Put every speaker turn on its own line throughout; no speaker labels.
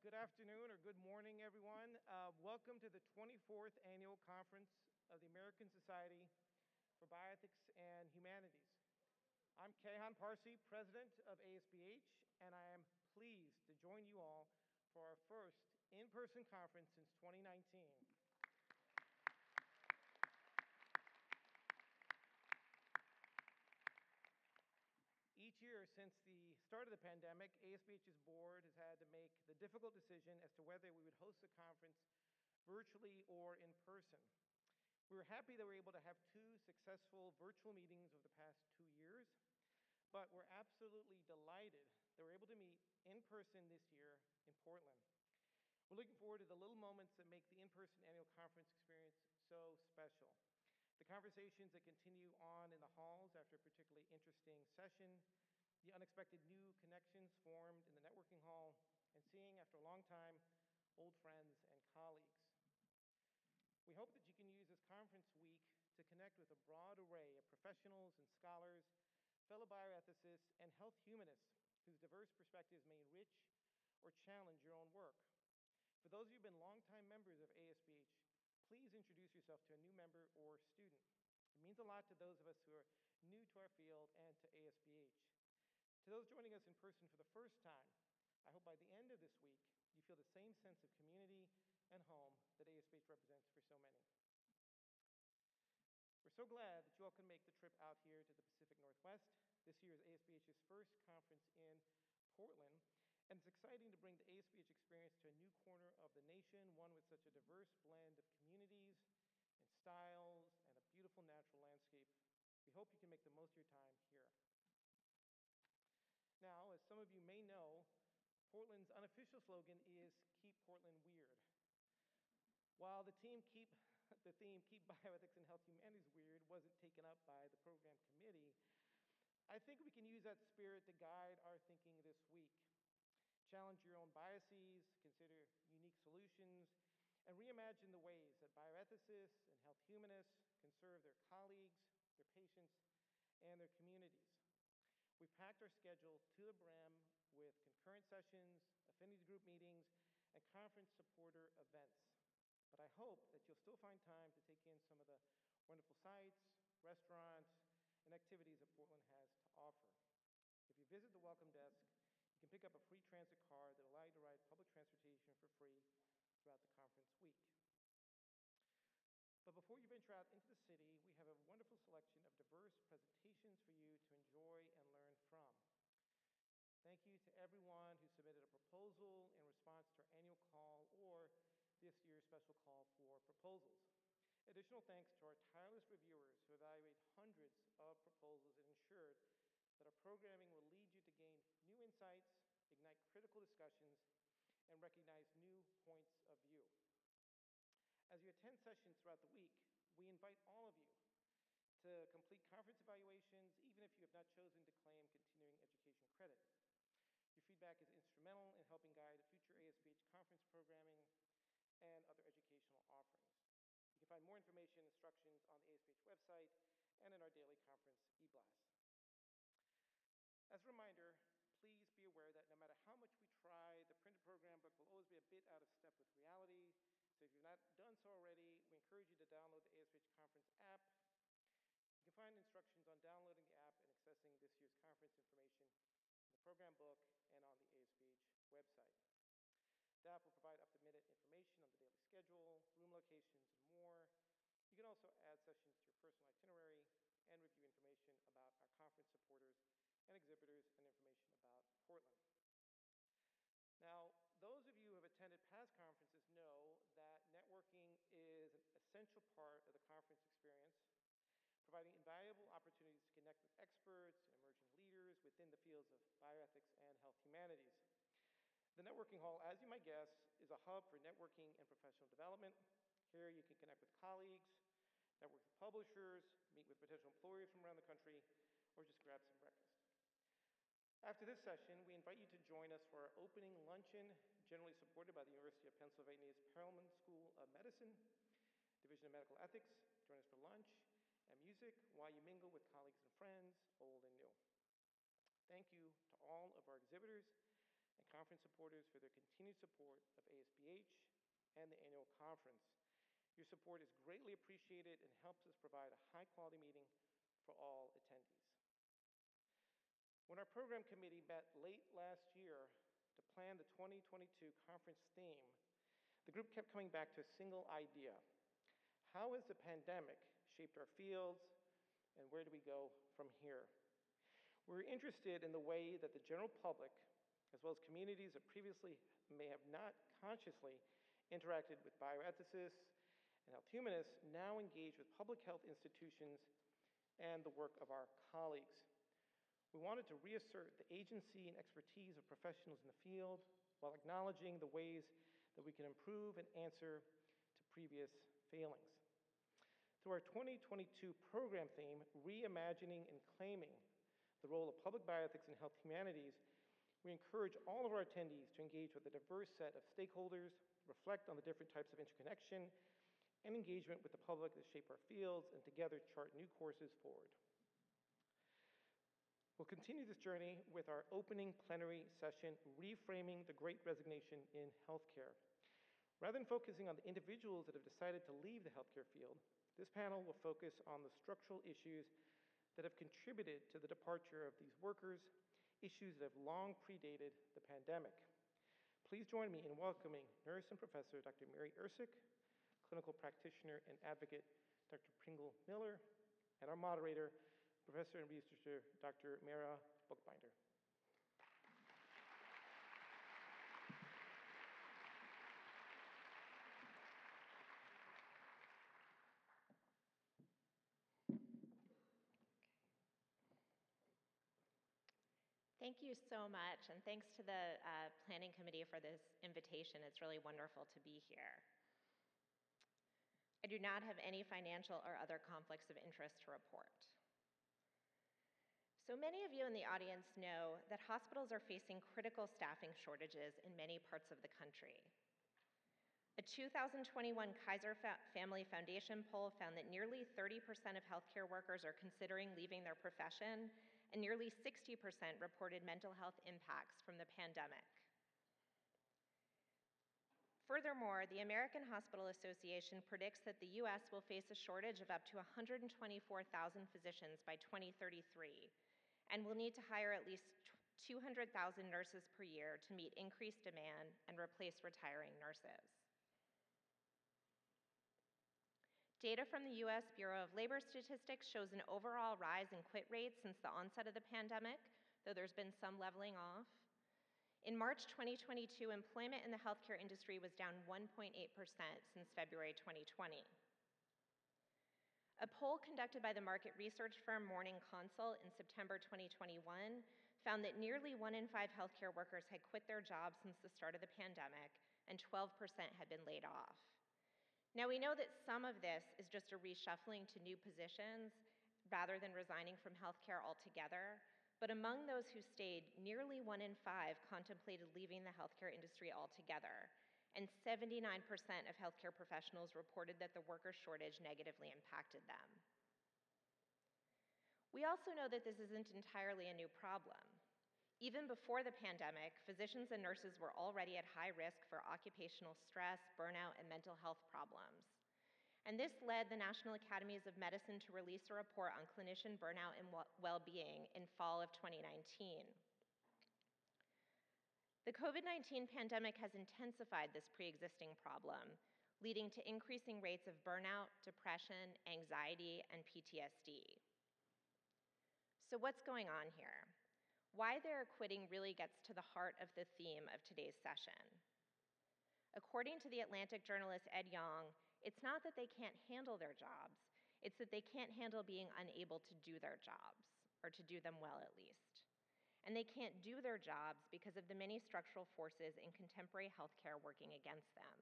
Good afternoon or good morning, everyone. Welcome to the 24th Annual Conference of the American Society for Bioethics and Humanities. I'm Kayhan Parsi, President of ASBH, and I am pleased to join you all for our first in-person conference since 2019. Each year since the start of the pandemic, ASBH's board has had to make the difficult decision as to whether we would host the conference virtually or in person. We were happy that we were able to have two successful virtual meetings over the past 2 years, but we're absolutely delighted that we're able to meet in person this year in Portland. We're looking forward to the little moments that make the in-person annual conference experience so special. The conversations that continue on in the halls after a particularly interesting session, the unexpected new connections formed in the networking hall, and seeing, after a long time, old friends and colleagues. We hope that you can use this conference week to connect with a broad array of professionals and scholars, fellow bioethicists, and health humanists whose diverse perspectives may enrich or challenge your own work. For those of you who have been longtime members of ASBH, please introduce yourself to a new member or student. It means a lot to those of us who are new to our field and to ASBH. To those joining us in person for the first time, I hope by the end of this week, you feel the same sense of community and home that ASBH represents for so many. We're so glad that you all can make the trip out here to the Pacific Northwest. This year is ASBH's first conference in Portland, and it's exciting to bring the ASBH experience to a new corner of the nation, one with such a diverse blend of communities and styles and a beautiful natural landscape. We hope you can make the most of your time here. Now, as some of you may know, Portland's unofficial slogan is Keep Portland Weird. While the theme Keep Bioethics and Health Humanities Weird wasn't taken up by the program committee, I think we can use that spirit to guide our thinking this week. Challenge your own biases, consider unique solutions, and reimagine the ways that bioethicists and health humanists can serve their colleagues, their patients, and their communities. We've packed our schedule to the brim with concurrent sessions, affinity group meetings, and conference supporter events. But I hope that you'll still find time to take in some of the wonderful sites, restaurants, and activities that Portland has to offer. If you visit the welcome desk, you can pick up a free transit card that will allow you to ride public transportation for free throughout the conference week. But before you venture out into the city, we have a wonderful selection of diverse presentations for you to enjoy and learn from. Thank you to everyone who submitted a proposal in response to our annual call or this year's special call for proposals. Additional thanks to our tireless reviewers who evaluate hundreds of proposals and ensured that our programming will lead you to gain new insights, ignite critical discussions, and recognize new points of view. As you attend sessions throughout the week, we invite all of you to complete conference evaluations, even if you have not chosen to claim continuing education credit. Your feedback is instrumental in helping guide future ASBH conference programming and other educational offerings. You can find more information and instructions on the ASBH website and in our daily conference e-blast. As a reminder, please be aware that no matter how much we try, the printed program book will always be a bit out of step with reality. So if you've not done so already, we encourage you to download the ASBH Conference app. You can find instructions on downloading the app and accessing this year's conference information in the program book and on the ASBH website. The app will provide up-to-minute information on the daily schedule, room locations, and more. You can also add sessions to your personal itinerary and review information about our conference supporters and exhibitors and information about Portland. Now, those of you who have attended past conferences know that networking is an essential part of the conference experience, providing invaluable opportunities to connect with experts and emerging leaders within the fields of bioethics and health humanities. The networking hall, as you might guess, is a hub for networking and professional development. Here you can connect with colleagues, network with publishers, meet with potential employers from around the country, or just grab some breakfast. After this session, we invite you to join us for our opening luncheon, generally supported by the University of Pennsylvania's Perelman School of Medicine, Division of Medical Ethics. Join us for lunch and music while you mingle with colleagues and friends, old and new. Thank you to all of our exhibitors and conference supporters for their continued support of ASBH and the annual conference. Your support is greatly appreciated and helps us provide a high-quality meeting for all attendees. When our program committee met late last year to plan the 2022 conference theme, the group kept coming back to a single idea. How has the pandemic shaped our fields, and where do we go from here? We're interested in the way that the general public, as well as communities that previously may have not consciously interacted with bioethicists and health humanists, now engage with public health institutions and the work of our colleagues. We wanted to reassert the agency and expertise of professionals in the field while acknowledging the ways that we can improve and answer to previous failings. Through our 2022 program theme, Reimagining and Claiming the Role of Public Bioethics in Health Humanities, we encourage all of our attendees to engage with a diverse set of stakeholders, reflect on the different types of interconnection and engagement with the public that shape our fields, and together chart new courses forward. We'll continue this journey with our opening plenary session, Reframing the Great Resignation in Healthcare. Rather than focusing on the individuals that have decided to leave the healthcare field, this panel will focus on the structural issues that have contributed to the departure of these workers, issues that have long predated the pandemic. Please join me in welcoming nurse and professor Dr. Mary Ersek, clinical practitioner and advocate Dr. Pringl Miller, and our moderator, Professor and researcher Dr. Mara Buchbinder.
Thank you so much, and thanks to the Planning Committee for this invitation. It's really wonderful to be here. I do not have any financial or other conflicts of interest to report. So many of you in the audience know that hospitals are facing critical staffing shortages in many parts of the country. A 2021 Kaiser Family Foundation poll found that nearly 30% of healthcare workers are considering leaving their profession, and nearly 60% reported mental health impacts from the pandemic. Furthermore, the American Hospital Association predicts that the US will face a shortage of up to 124,000 physicians by 2033, and will need to hire at least 200,000 nurses per year to meet increased demand and replace retiring nurses. Data from the US Bureau of Labor Statistics shows an overall rise in quit rates since the onset of the pandemic, though there's been some leveling off. In March 2022, employment in the healthcare industry was down 1.8% since February 2020. A poll conducted by the market research firm Morning Consult in September 2021 found that nearly 1 in 5 healthcare workers had quit their jobs since the start of the pandemic, and 12% had been laid off. Now, we know that some of this is just a reshuffling to new positions rather than resigning from healthcare altogether, but among those who stayed, nearly 1 in 5 contemplated leaving the healthcare industry altogether, and 79% of healthcare professionals reported that the worker shortage negatively impacted them. We also know that this isn't entirely a new problem. Even before the pandemic, physicians and nurses were already at high risk for occupational stress, burnout, and mental health problems. And this led the National Academies of Medicine to release a report on clinician burnout and well-being in fall of 2019. The COVID-19 pandemic has intensified this pre-existing problem, leading to increasing rates of burnout, depression, anxiety, and PTSD. So what's going on here? Why they're quitting really gets to the heart of the theme of today's session. According to the Atlantic journalist Ed Yong, it's not that they can't handle their jobs, it's that they can't handle being unable to do their jobs, or to do them well at least. And they can't do their jobs because of the many structural forces in contemporary healthcare working against them.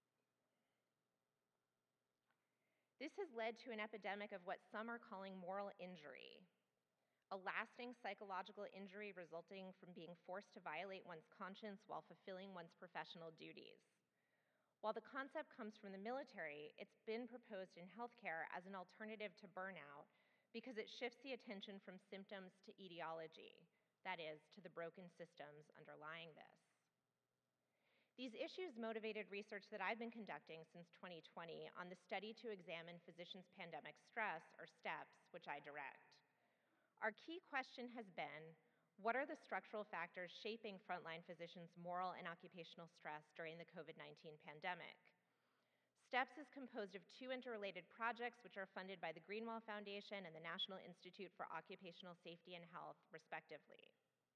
This has led to an epidemic of what some are calling moral injury, a lasting psychological injury resulting from being forced to violate one's conscience while fulfilling one's professional duties. While the concept comes from the military, it's been proposed in healthcare as an alternative to burnout because it shifts the attention from symptoms to etiology, that is, to the broken systems underlying this. These issues motivated research that I've been conducting since 2020 on the Study to Examine Physicians' Pandemic Stress, or STEPS, which I direct. Our key question has been, what are the structural factors shaping frontline physicians' moral and occupational stress during the COVID-19 pandemic? STEPS is composed of 2 interrelated projects which are funded by the Greenwell Foundation and the National Institute for Occupational Safety and Health, respectively.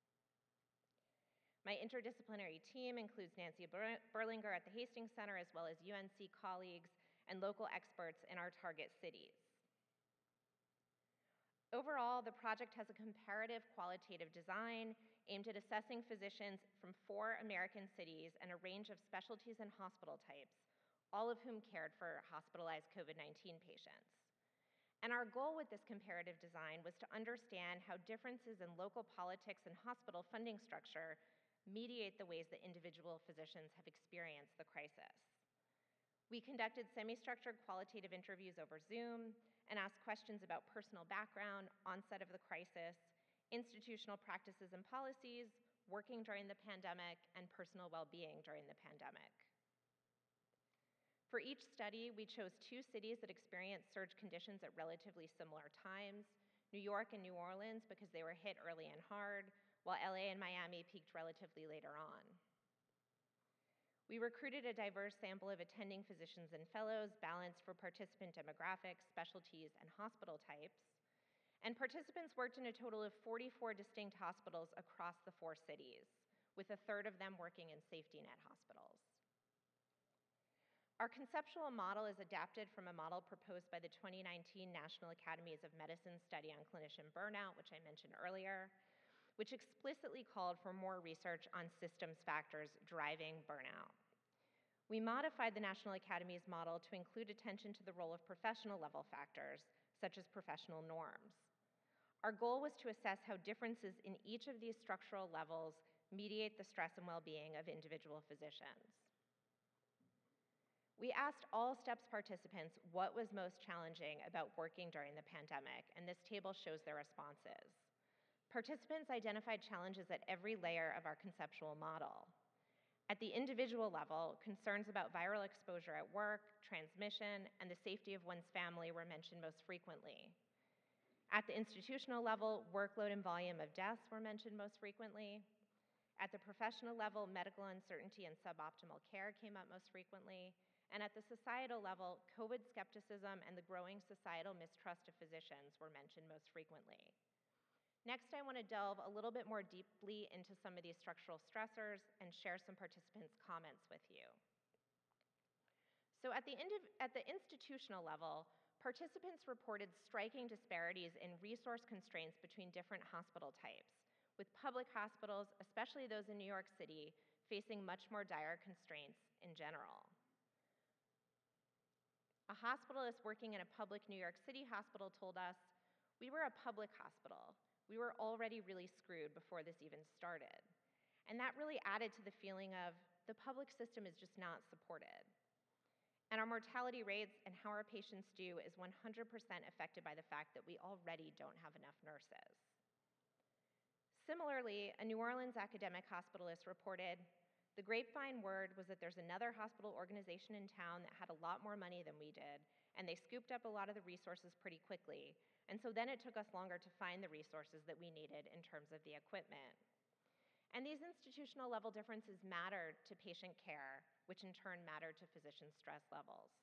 My interdisciplinary team includes Nancy Berlinger at the Hastings Center, as well as UNC colleagues and local experts in our target cities. Overall, the project has a comparative qualitative design aimed at assessing physicians from 4 American cities and a range of specialties and hospital types, all of whom cared for hospitalized COVID-19 patients. And our goal with this comparative design was to understand how differences in local politics and hospital funding structure mediate the ways that individual physicians have experienced the crisis. We conducted semi-structured qualitative interviews over Zoom and asked questions about personal background, onset of the crisis, institutional practices and policies, working during the pandemic, and personal well-being during the pandemic. For each study, we chose 2 cities that experienced surge conditions at relatively similar times, New York and New Orleans because they were hit early and hard, while LA and Miami peaked relatively later on. We recruited a diverse sample of attending physicians and fellows, balanced for participant demographics, specialties, and hospital types. And participants worked in a total of 44 distinct hospitals across the 4 cities, with a third of them working in safety net hospitals. Our conceptual model is adapted from a model proposed by the 2019 National Academies of Medicine Study on Clinician Burnout, which I mentioned earlier, which explicitly called for more research on systems factors driving burnout. We modified the National Academy's model to include attention to the role of professional level factors, such as professional norms. Our goal was to assess how differences in each of these structural levels mediate the stress and well-being of individual physicians. We asked all STEPS participants what was most challenging about working during the pandemic, and this table shows their responses. Participants identified challenges at every layer of our conceptual model. At the individual level, concerns about viral exposure at work, transmission, and the safety of one's family were mentioned most frequently. At the institutional level, workload and volume of deaths were mentioned most frequently. At the professional level, medical uncertainty and suboptimal care came up most frequently. And at the societal level, COVID skepticism and the growing societal mistrust of physicians were mentioned most frequently. Next, I want to delve a little bit more deeply into some of these structural stressors and share some participants' comments with you. So at the institutional level, participants reported striking disparities in resource constraints between different hospital types, with public hospitals, especially those in New York City, facing much more dire constraints in general. A hospitalist working in a public New York City hospital told us, "We were a public hospital. We were already really screwed before this even started." And that really added to the feeling of the public system is just not supported. And our mortality rates and how our patients do is 100% affected by the fact that we already don't have enough nurses. Similarly, a New Orleans academic hospitalist reported, "The grapevine word was that there's another hospital organization in town that had a lot more money than we did, and they scooped up a lot of the resources pretty quickly. And so then it took us longer to find the resources that we needed in terms of the equipment." And these institutional level differences matter to patient care, which in turn matter to physician stress levels.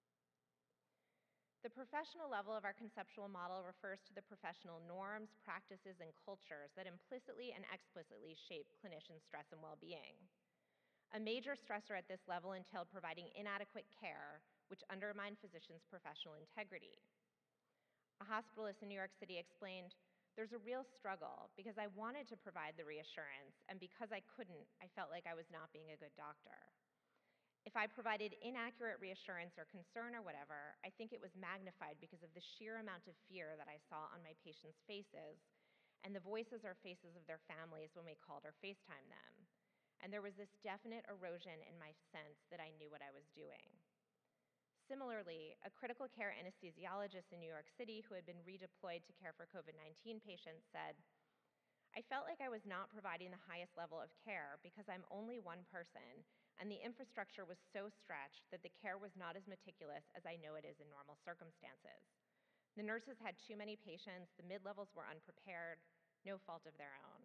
The professional level of our conceptual model refers to the professional norms, practices, and cultures that implicitly and explicitly shape clinician stress and well-being. A major stressor at this level entailed providing inadequate care, which undermined physicians' professional integrity. A hospitalist in New York City explained, "There's a real struggle because I wanted to provide the reassurance, and because I couldn't, I felt like I was not being a good doctor. If I provided inaccurate reassurance or concern or whatever, I think it was magnified because of the sheer amount of fear that I saw on my patients' faces and the voices or faces of their families when we called or FaceTimed them. And there was this definite erosion in my sense that I knew what I was doing." Similarly, a critical care anesthesiologist in New York City who had been redeployed to care for COVID-19 patients said, I felt like I was not providing the highest level of care because I'm only one person, and the infrastructure was so stretched that the care was not as meticulous as I know it is in normal circumstances. The nurses had too many patients, the mid-levels were unprepared, no fault of their own.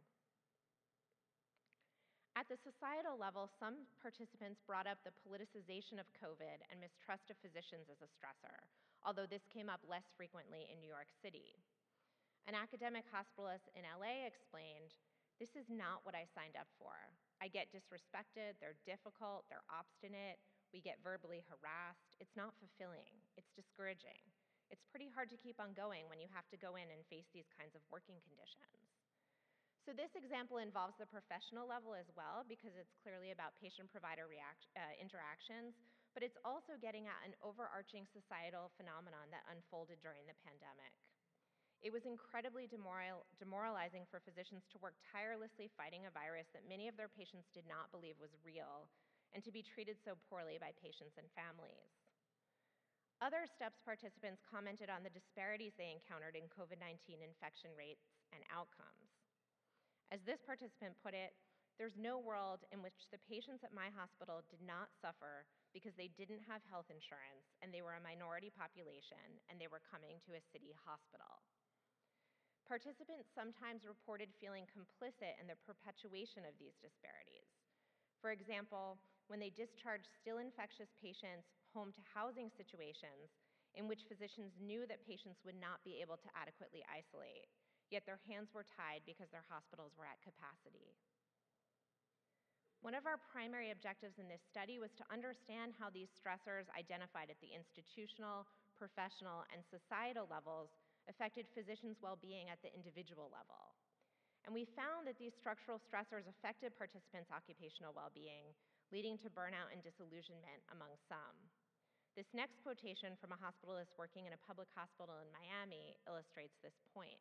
At the societal level, some participants brought up the politicization of COVID and mistrust of physicians as a stressor, although this came up less frequently in New York City. An academic hospitalist in LA explained, "This is not what I signed up for. I get disrespected, they're difficult, they're obstinate, we get verbally harassed. It's not fulfilling, it's discouraging. It's pretty hard to keep on going when you have to go in and face these kinds of working conditions." So this example involves the professional level as well because it's clearly about patient-provider interactions, but it's also getting at an overarching societal phenomenon that unfolded during the pandemic. It was incredibly demoralizing for physicians to work tirelessly fighting a virus that many of their patients did not believe was real, and to be treated so poorly by patients and families. Other STEPS participants commented on the disparities they encountered in COVID-19 infection rates and outcomes. As this participant put it, "There's no world in which the patients at my hospital did not suffer because they didn't have health insurance and they were a minority population and they were coming to a city hospital." Participants sometimes reported feeling complicit in the perpetuation of these disparities. For example, when they discharged still infectious patients home to housing situations in which physicians knew that patients would not be able to adequately isolate, yet their hands were tied because their hospitals were at capacity. One of our primary objectives in this study was to understand how these stressors identified at the institutional, professional, and societal levels affected physicians' well-being at the individual level. And we found that these structural stressors affected participants' occupational well-being, leading to burnout and disillusionment among some. This next quotation from a hospitalist working in a public hospital in Miami illustrates this point.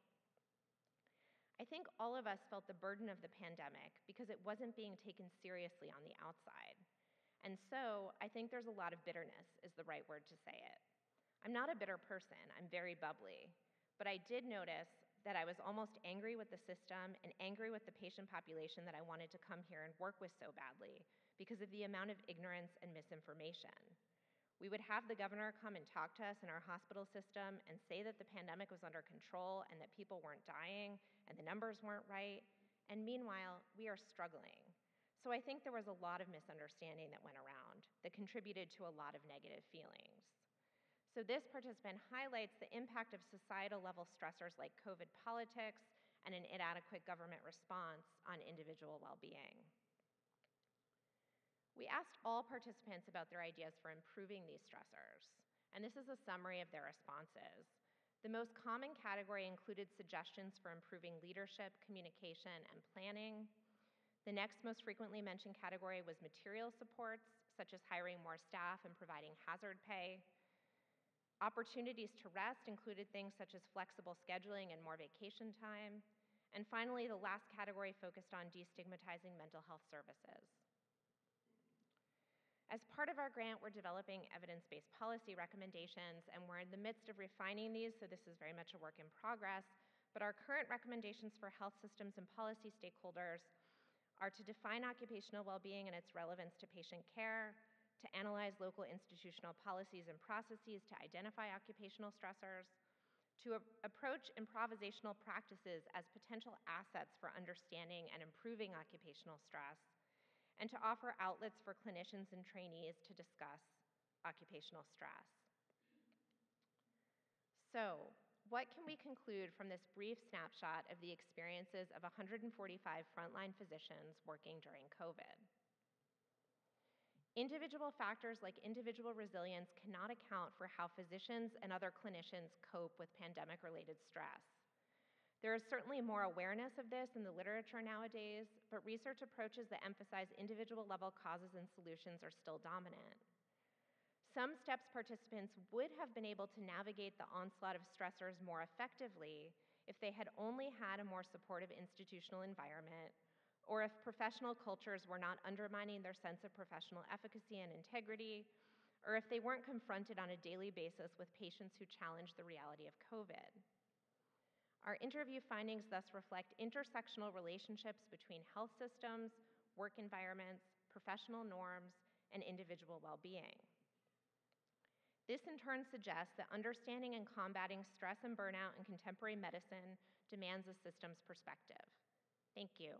"I think all of us felt the burden of the pandemic because it wasn't being taken seriously on the outside. And so I think there's a lot of bitterness is the right word to say it. I'm not a bitter person, I'm very bubbly, but I did notice that I was almost angry with the system and angry with the patient population that I wanted to come here and work with so badly because of the amount of ignorance and misinformation. We would have the governor come and talk to us in our hospital system and say that the pandemic was under control and that people weren't dying and the numbers weren't right. And meanwhile, we are struggling. So I think there was a lot of misunderstanding that went around that contributed to a lot of negative feelings." So this participant highlights the impact of societal level stressors like COVID politics and an inadequate government response on individual well-being. We asked all participants about their ideas for improving these stressors, and this is a summary of their responses. The most common category included suggestions for improving leadership, communication, and planning. The next most frequently mentioned category was material supports, such as hiring more staff and providing hazard pay. Opportunities to rest included things such as flexible scheduling and more vacation time. And finally, the last category focused on destigmatizing mental health services. As part of our grant, we're developing evidence-based policy recommendations, and we're in the midst of refining these, so this is very much a work in progress. But our current recommendations for health systems and policy stakeholders are to define occupational well-being and its relevance to patient care, to analyze local institutional policies and processes to identify occupational stressors, to approach improvisational practices as potential assets for understanding and improving occupational stress, and to offer outlets for clinicians and trainees to discuss occupational stress. So, what can we conclude from this brief snapshot of the experiences of 145 frontline physicians working during COVID? Individual factors like individual resilience cannot account for how physicians and other clinicians cope with pandemic-related stress. There is certainly more awareness of this in the literature nowadays, but research approaches that emphasize individual-level causes and solutions are still dominant. Some STEPS participants would have been able to navigate the onslaught of stressors more effectively if they had only had a more supportive institutional environment, or if professional cultures were not undermining their sense of professional efficacy and integrity, or if they weren't confronted on a daily basis with patients who challenged the reality of COVID. Our interview findings thus reflect intersectional relationships between health systems, work environments, professional norms, and individual well-being. This in turn suggests that understanding and combating stress and burnout in contemporary medicine demands a systems perspective. Thank you.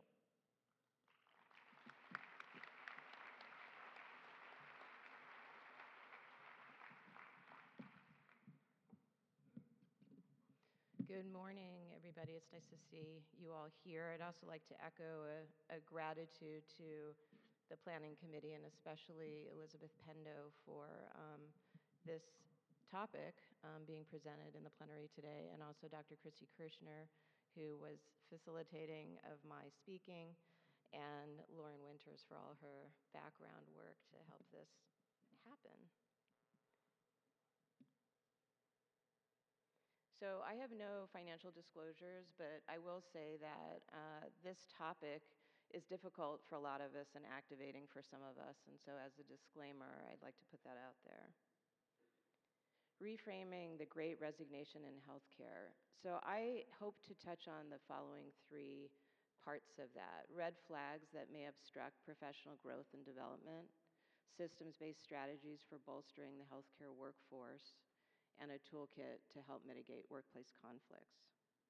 Good morning, everybody. It's nice to see you all here. I'd also like to echo a gratitude to the Planning Committee and especially Elizabeth Pendo for this topic being presented in the plenary today, and also Dr. Christy Kirshner, who was facilitating of my speaking, and Lauren Winters for all her background work to help this happen. So I have no financial disclosures, but I will say that this topic is difficult for a lot of us and activating for some of us. And so as a disclaimer, I'd like to put that out there. Reframing the Great Resignation in healthcare. So I hope to touch on the following three parts of that. Red flags that may obstruct professional growth and development, systems-based strategies for bolstering the healthcare workforce, and a toolkit to help mitigate workplace conflicts.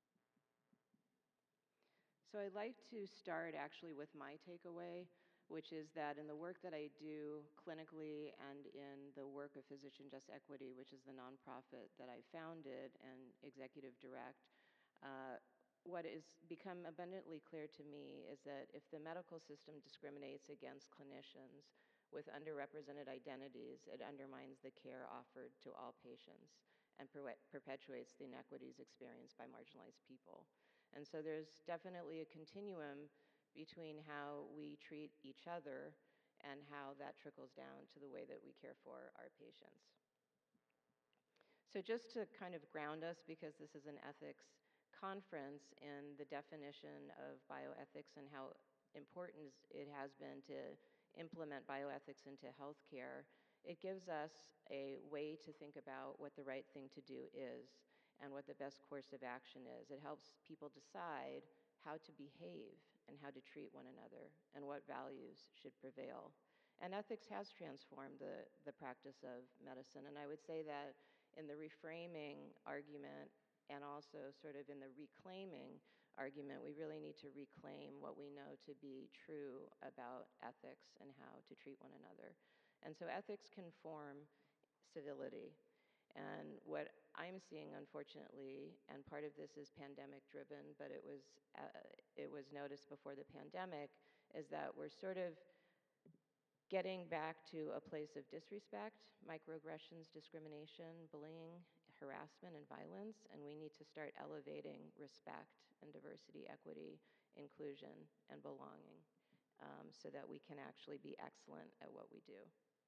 So I'd like to start actually with my takeaway, which is that in the work that I do clinically and in the work of Physician Just Equity, which is the nonprofit that I founded and executive direct, what has become abundantly clear to me is that if the medical system discriminates against clinicians with underrepresented identities, it undermines the care offered to all patients and perpetuates the inequities experienced by marginalized people. And so there's definitely a continuum between how we treat each other and how that trickles down to the way that we care for our patients. So just to kind of ground us, because this is an ethics conference, in the definition of bioethics and how important it has been to implement bioethics into healthcare, it gives us a way to think about what the right thing to do is and what the best course of action is. It helps people decide how to behave and how to treat one another and what values should prevail. And ethics has transformed the practice of medicine. And I would say that in the reframing argument and also sort of in the reclaiming argument, we really need to reclaim what we know to be true about ethics and how to treat one another. And so ethics can form civility. And what I'm seeing, unfortunately, and part of this is pandemic driven, but it was noticed before the pandemic, is that we're sort of getting back to a place of disrespect, microaggressions, discrimination, bullying, harassment, and violence, and we need to start elevating respect and diversity, equity, inclusion, and belonging so that we can actually be excellent at what we do.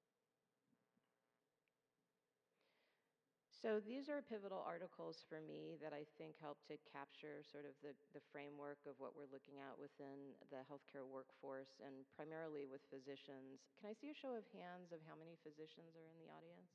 So these are pivotal articles for me that I think help to capture sort of the framework of what we're looking at within the healthcare workforce and primarily with physicians. Can I see a show of hands of how many physicians are in the audience?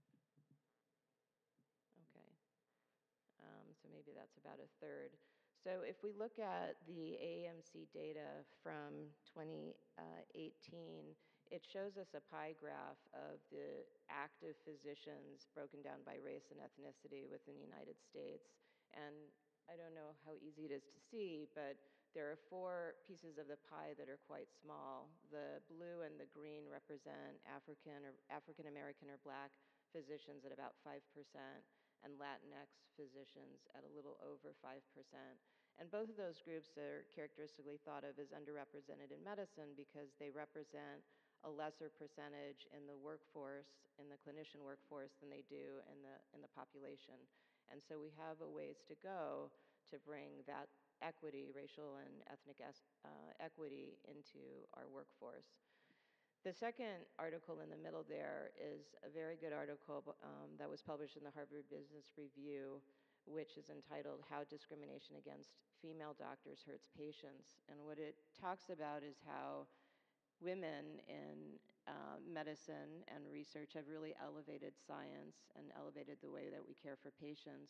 Okay. So maybe that's about a third. So if we look at the AAMC data from 2018, it shows us a pie graph of the active physicians broken down by race and ethnicity within the United States. And I don't know how easy it is to see, but there are 4 pieces of the pie that are quite small. The blue and the green represent African American or Black physicians at about 5%, and Latinx physicians at a little over 5%. And both of those groups are characteristically thought of as underrepresented in medicine because they represent a lesser percentage in the workforce, in the clinician workforce, than they do in the population. And so we have a ways to go to bring that equity, racial and ethnic equity into our workforce. The second article in the middle there is a very good article that was published in the Harvard Business Review, which is entitled How Discrimination Against Female Doctors Hurts Patients. And what it talks about is how women in medicine and research have really elevated science and elevated the way that we care for patients,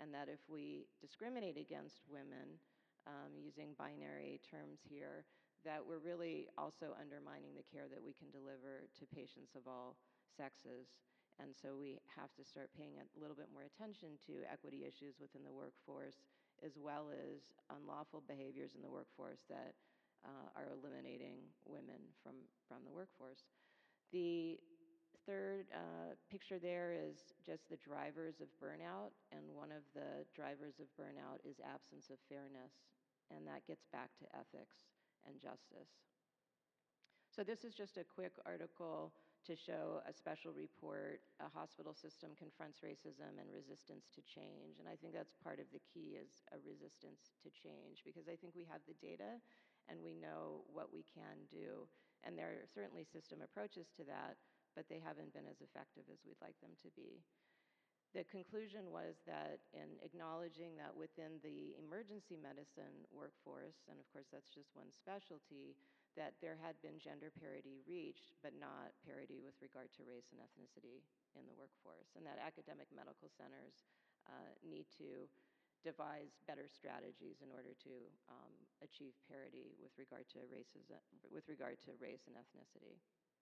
and that if we discriminate against women, using binary terms here, that we're really also undermining the care that we can deliver to patients of all sexes. And so we have to start paying a little bit more attention to equity issues within the workforce, as well as unlawful behaviors in the workforce that are eliminating women from the workforce. The third picture there is just the drivers of burnout, and one of the drivers of burnout is absence of fairness, and that gets back to ethics and justice. So this is just a quick article to show a special report, A Hospital System Confronts Racism and Resistance to Change. And I think that's part of the key, is a resistance to change, because I think we have the data and we know what we can do. And there are certainly system approaches to that, but they haven't been as effective as we'd like them to be. The conclusion was that in acknowledging that within the emergency medicine workforce, and of course that's just one specialty, that there had been gender parity reached, but not parity with regard to race and ethnicity in the workforce, and that academic medical centers need to devise better strategies in order to achieve parity with regard to race and ethnicity.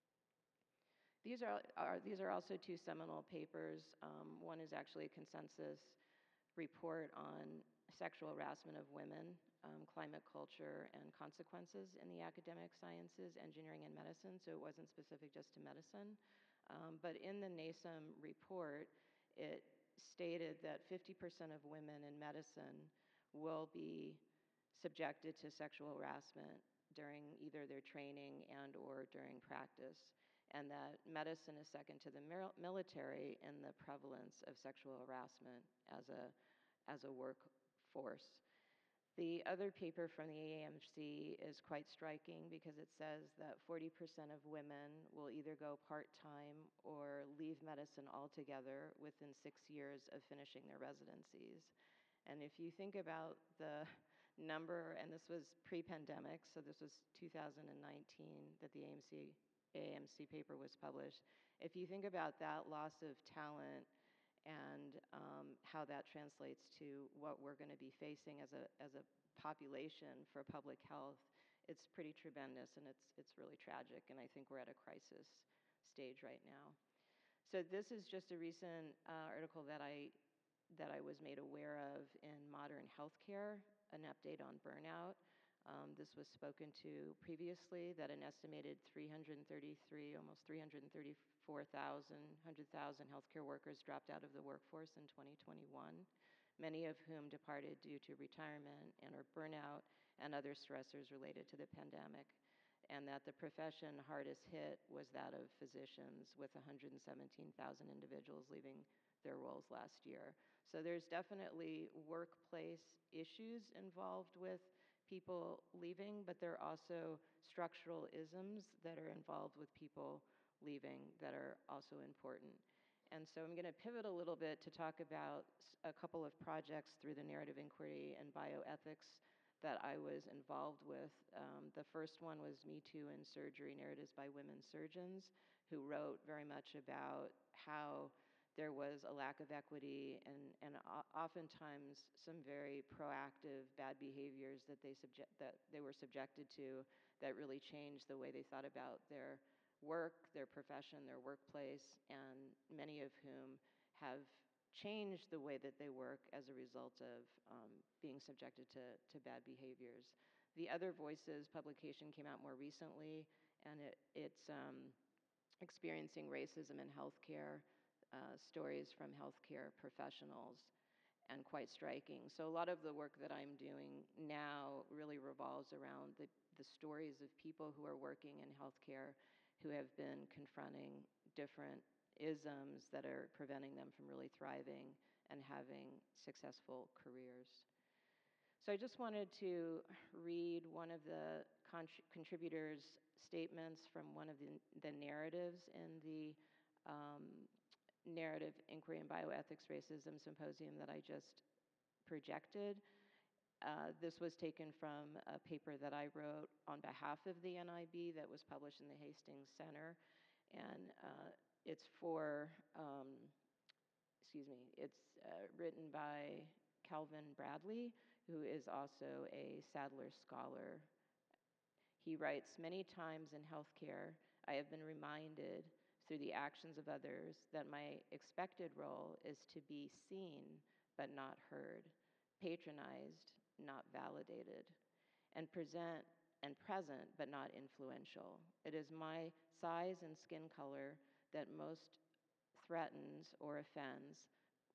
These are also two seminal papers. One is actually a consensus report on sexual harassment of women, climate culture, and consequences in the academic sciences, engineering, and medicine, so it wasn't specific just to medicine. But in the NASEM report, it stated that 50% of women in medicine will be subjected to sexual harassment during either their training and or during practice, and that medicine is second to the military in the prevalence of sexual harassment as a workforce. The other paper from the AAMC is quite striking because it says that 40% of women will either go part-time or leave medicine altogether within 6 years of finishing their residencies. And if you think about the number, and this was pre-pandemic, so this was 2019 that the AAMC paper was published. If you think about that loss of talent and how that translates to what we're going to be facing as a population for public health, it's pretty tremendous, and it's really tragic, and I think we're at a crisis stage right now. So this is just a recent article that I was made aware of in Modern Healthcare, an update on burnout. This was spoken to previously, that an estimated 333, almost 334,000, 100,000 healthcare workers dropped out of the workforce in 2021, many of whom departed due to retirement and or burnout and other stressors related to the pandemic, and that the profession hardest hit was that of physicians, with 117,000 individuals leaving their roles last year. So there's definitely workplace issues involved with people leaving, but there are also structural isms that are involved with people leaving that are also important. And so I'm going to pivot a little bit to talk about a couple of projects through the narrative inquiry and bioethics that I was involved with. The first one was Me Too in Surgery, Narratives by Women Surgeons, who wrote very much about how there was a lack of equity and oftentimes some very proactive bad behaviors that they were subjected to that really changed the way they thought about their work, their profession, their workplace, and many of whom have changed the way that they work as a result of being subjected to bad behaviors. The Other Voices publication came out more recently, and it's experiencing racism in healthcare, stories from healthcare professionals, and quite striking. So a lot of the work that I'm doing now really revolves around the stories of people who are working in healthcare who have been confronting different isms that are preventing them from really thriving and having successful careers. So I just wanted to read one of the contributors' statements from one of the narratives in the Narrative Inquiry and Bioethics Racism Symposium that I just projected. This was taken from a paper that I wrote on behalf of the NIB that was published in the Hastings Center, and it's for It's written by Calvin Bradley, who is also a Sadler Scholar. He writes, "Many times in healthcare, I have been reminded through the actions of others that my expected role is to be seen but not heard, patronized, not validated, and present but not influential. It is my size and skin color that most threatens or offends,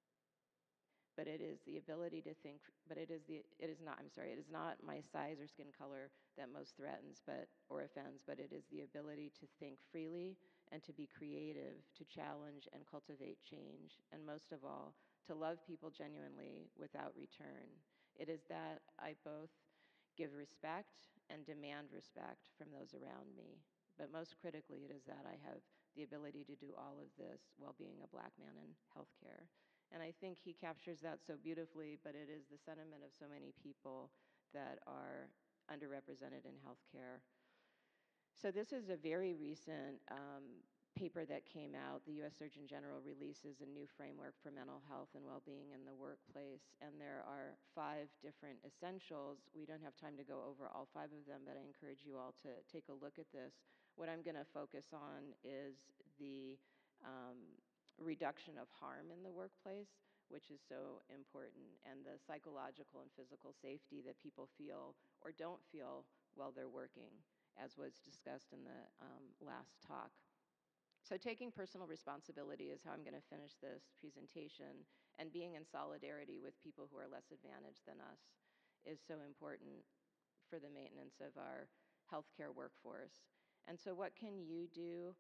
but it is the ability to think, but it is not my size or skin color that most threatens or offends, but it is the ability to think freely and to be creative, to challenge and cultivate change, and most of all, to love people genuinely without return. It is that I both give respect and demand respect from those around me. But most critically, it is that I have the ability to do all of this while being a Black man in healthcare." And I think he captures that so beautifully, but it is the sentiment of so many people that are underrepresented in healthcare. So this is a very recent paper that came out. The US Surgeon General releases a new framework for mental health and well-being in the workplace, and there are 5 different essentials. We don't have time to go over all 5 of them, but I encourage you all to take a look at this. What I'm gonna focus on is the reduction of harm in the workplace, which is so important, and the psychological and physical safety that people feel or don't feel while they're working, as was discussed in the last talk. So taking personal responsibility is how I'm going to finish this presentation, and being in solidarity with people who are less advantaged than us is so important for the maintenance of our healthcare workforce. And so what can you do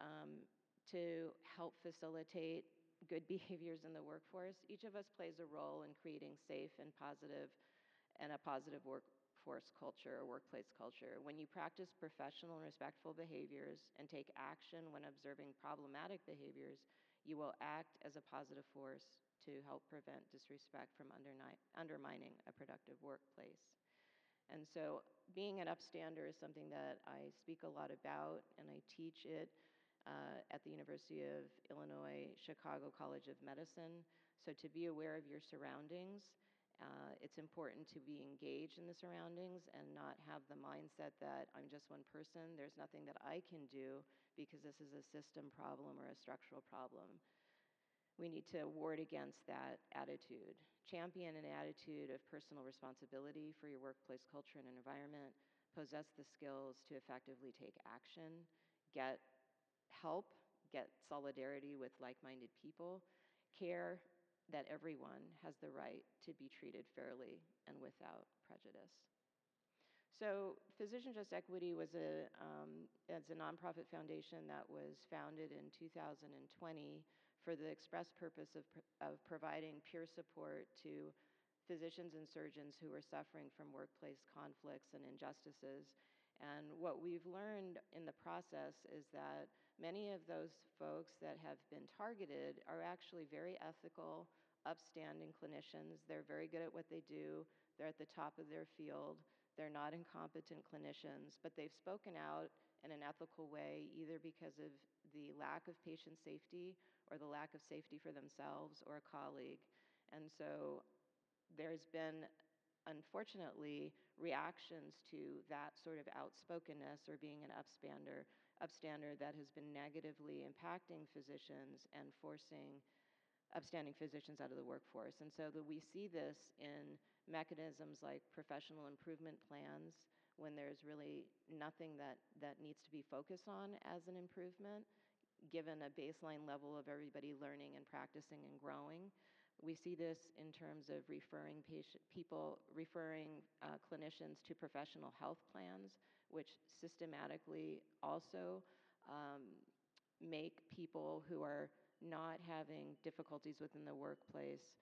to help facilitate good behaviors in the workforce? Each of us plays a role in creating safe and a positive workforce culture or workplace culture. When you practice professional and respectful behaviors and take action when observing problematic behaviors, you will act as a positive force to help prevent disrespect from undermining a productive workplace. And so being an upstander is something that I speak a lot about, and I teach it at the University of Illinois Chicago College of Medicine. So to be aware of your surroundings, it's important to be engaged in the surroundings and not have the mindset that I'm just one person, there's nothing that I can do because this is a system problem or a structural problem. We need to ward against that attitude. Champion an attitude of personal responsibility for your workplace culture and environment, possess the skills to effectively take action, get help, get solidarity with like-minded people, care that everyone has the right to be treated fairly and without prejudice. So Physician Just Equity was it's a nonprofit foundation that was founded in 2020 for the express purpose of providing peer support to physicians and surgeons who are suffering from workplace conflicts and injustices. And what we've learned in the process is that many of those folks that have been targeted are actually very ethical, upstanding clinicians. They're very good at what they do. They're at the top of their field. They're not incompetent clinicians, but they've spoken out in an ethical way, either because of the lack of patient safety or the lack of safety for themselves or a colleague. And so there's been, unfortunately, reactions to that sort of outspokenness or being an upstander that has been negatively impacting physicians and forcing upstanding physicians out of the workforce. And so that we see this in mechanisms like professional improvement plans, when there's really nothing that needs to be focused on as an improvement, given a baseline level of everybody learning and practicing and growing. We see this in terms of referring clinicians to professional health plans, which systematically also make people who are not having difficulties within the workplace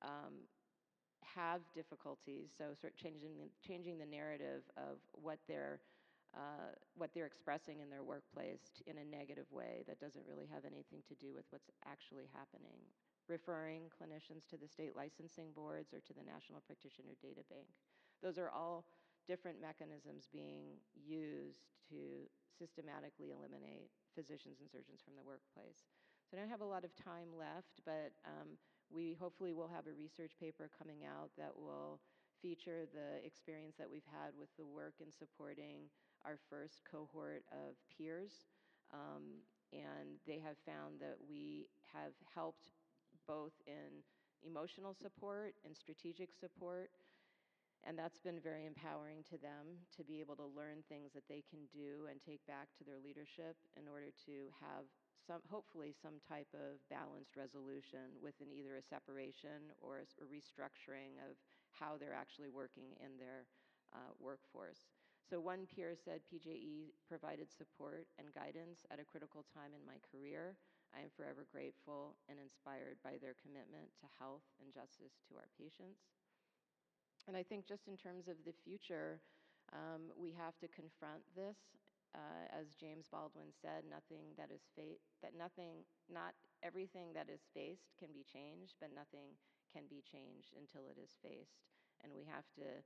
have difficulties. So sort of changing the narrative of what they're expressing in their workplace in a negative way that doesn't really have anything to do with what's actually happening. Referring clinicians to the state licensing boards or to the National Practitioner Data Bank. Those are all different mechanisms being used to systematically eliminate physicians and surgeons from the workplace. So I don't have a lot of time left, but we hopefully will have a research paper coming out that will feature the experience that we've had with the work in supporting our first cohort of peers. And they have found that we have helped both in emotional support and strategic support. And that's been very empowering to them to be able to learn things that they can do and take back to their leadership in order to have hopefully some type of balanced resolution within either a separation or a restructuring of how they're actually working in their workforce. So one peer said, PJE provided support and guidance at a critical time in my career. I am forever grateful and inspired by their commitment to health and justice to our patients. And I think just in terms of the future, we have to confront this. As James Baldwin said, not everything that is faced can be changed, but nothing can be changed until it is faced. And we have to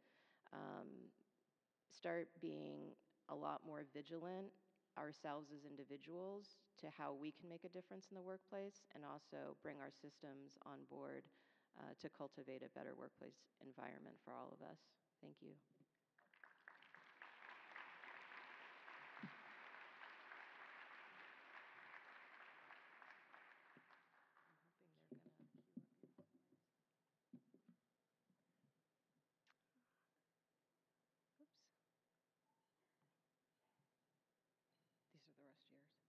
start being a lot more vigilant ourselves as individuals to how we can make a difference in the workplace, and also bring our systems on board to cultivate a better workplace environment for all of us. Thank you. I'm hoping they're gonna queue up your slides. Oops. These are the rest of yours.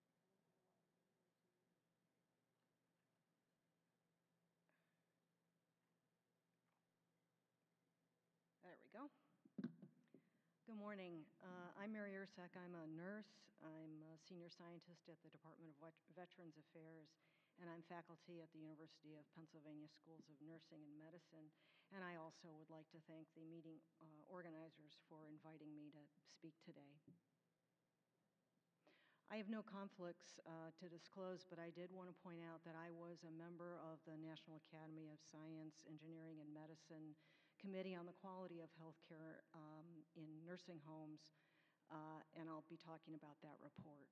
There we go. Good morning. I'm Mary Ersek. I'm a nurse. I'm a senior scientist at the Department of Veterans Affairs, and I'm faculty at the University of Pennsylvania Schools of Nursing and Medicine. And I also would like to thank the meeting organizers for inviting me to speak today. I have no conflicts to disclose, but I did want to point out that I was a member of the National Academy of Science, Engineering, and Medicine Committee on the Quality of Healthcare in Nursing Homes, and I'll be talking about that report.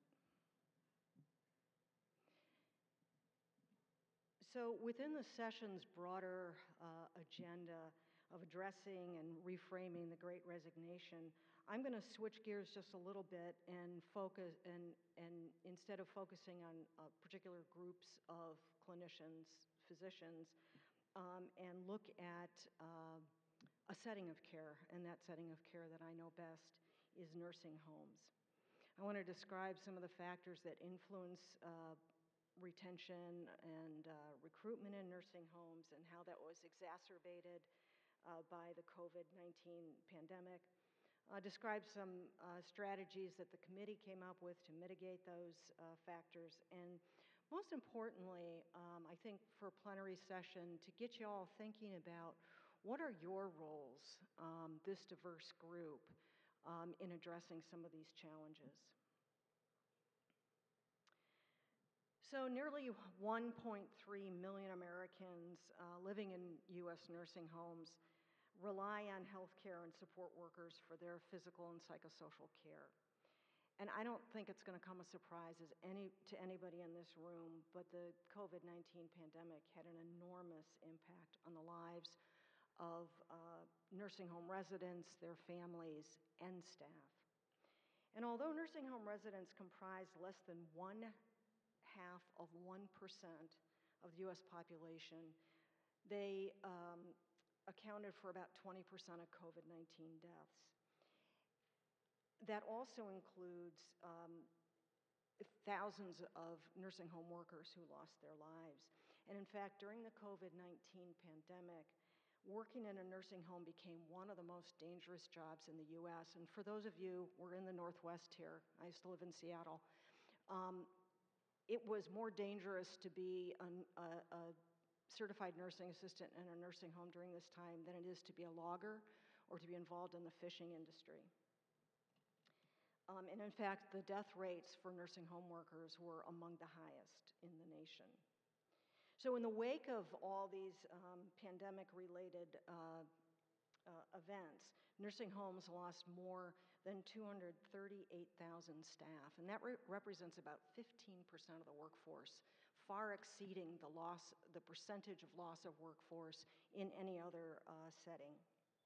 So within the session's broader agenda of addressing and reframing the Great Resignation, I'm going to switch gears just a little bit and focus, and instead of focusing on particular groups of clinicians, physicians, and look at a setting of care, and that setting of care that I know best is nursing homes. I want to describe some of the factors that influence retention and recruitment in nursing homes, and how that was exacerbated by the COVID-19 pandemic. Describe some strategies that the committee came up with to mitigate those factors, and most importantly, I think for a plenary session, to get you all thinking about what are your roles, this diverse group, in addressing some of these challenges. So nearly 1.3 million Americans living in U.S. nursing homes rely on healthcare and support workers for their physical and psychosocial care. And I don't think it's going to come as a surprise to anybody in this room, but the COVID-19 pandemic had an enormous impact on the lives of nursing home residents, their families, and staff. And although nursing home residents comprise less than 0.5% of the U.S. population, they accounted for about 20% of COVID-19 deaths. That also includes thousands of nursing home workers who lost their lives. And in fact, during the COVID-19 pandemic, working in a nursing home became one of the most dangerous jobs in the U.S. And for those of you, we're in the Northwest here, I used to live in Seattle, it was more dangerous to be a certified nursing assistant in a nursing home during this time than it is to be a logger or to be involved in the fishing industry. And in fact, the death rates for nursing home workers were among the highest in the nation. So in the wake of all these pandemic-related events, nursing homes lost more than 238,000 staff, and that represents about 15% of the workforce far exceeding the percentage of loss of workforce in any other setting.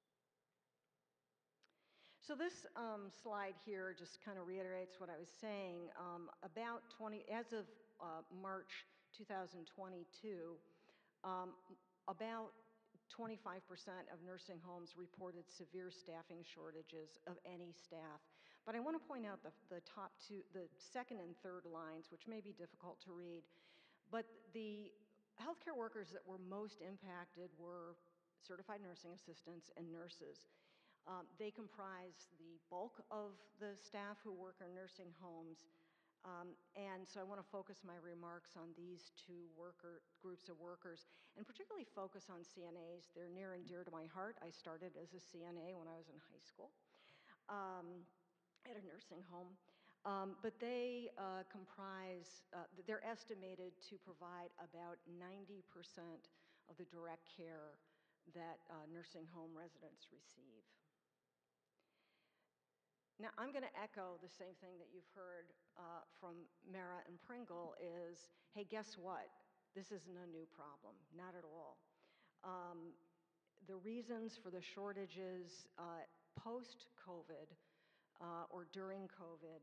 So this slide here just kind of reiterates what I was saying. As of March 2022, about 25% of nursing homes reported severe staffing shortages of any staff. But I want to point out the second and third lines, which may be difficult to read. But the healthcare workers that were most impacted were certified nursing assistants and nurses. They comprise the bulk of the staff who work in nursing homes. And so I want to focus my remarks on these two groups of workers, and particularly focus on CNAs. They're near and dear to my heart. I started as a CNA when I was in high school at a nursing home. But they they're estimated to provide about 90% of the direct care that nursing home residents receive. Now, I'm going to echo the same thing that you've heard from Mara and Pringl is, hey, guess what? This isn't a new problem, not at all. The reasons for the shortages post-COVID or during COVID,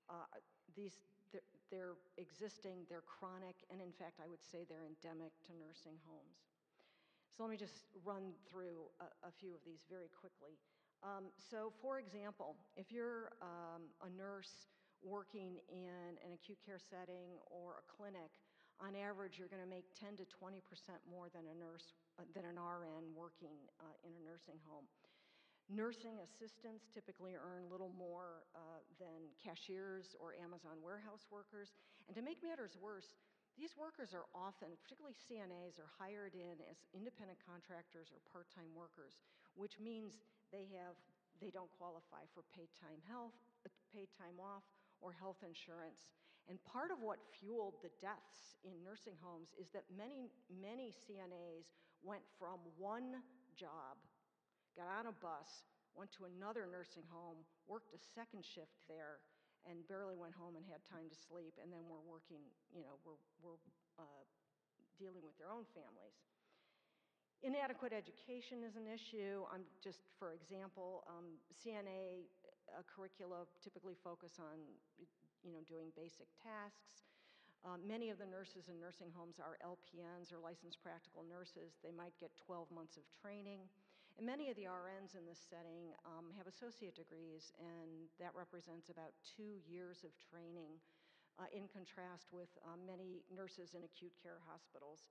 they're existing, they're chronic, and in fact, I would say they're endemic to nursing homes. So let me just run through a few of these very quickly. So for example, if you're a nurse working in an acute care setting or a clinic, on average, you're going to make 10 to 20% more than an RN working in a nursing home. Nursing assistants typically earn little more than cashiers or Amazon warehouse workers. And to make matters worse, these workers are often, particularly CNAs, are hired in as independent contractors or part-time workers, which means they don't qualify for paid time off, or health insurance. And part of what fueled the deaths in nursing homes is that many CNAs went from one job, got on a bus, went to another nursing home, worked a second shift there, and barely went home and had time to sleep, and then were working, were dealing with their own families. Inadequate education is an issue. For example, CNA curricula typically focus on, doing basic tasks. Many of the nurses in nursing homes are LPNs or licensed practical nurses. They might get 12 months of training. And many of the RNs in this setting have associate degrees, and that represents about 2 years of training in contrast with many nurses in acute care hospitals.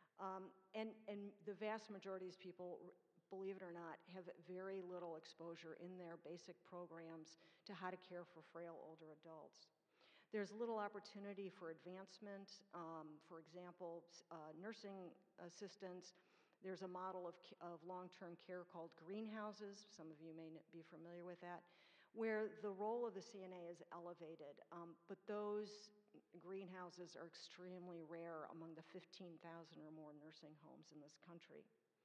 And the vast majority of these people, believe it or not, have very little exposure in their basic programs to how to care for frail older adults. There's little opportunity for advancement. For example, nursing assistants, there's a model of long-term care called greenhouses. Some of you may be familiar with that, where the role of the CNA is elevated. But those greenhouses are extremely rare among the 15,000 or more nursing homes in this country.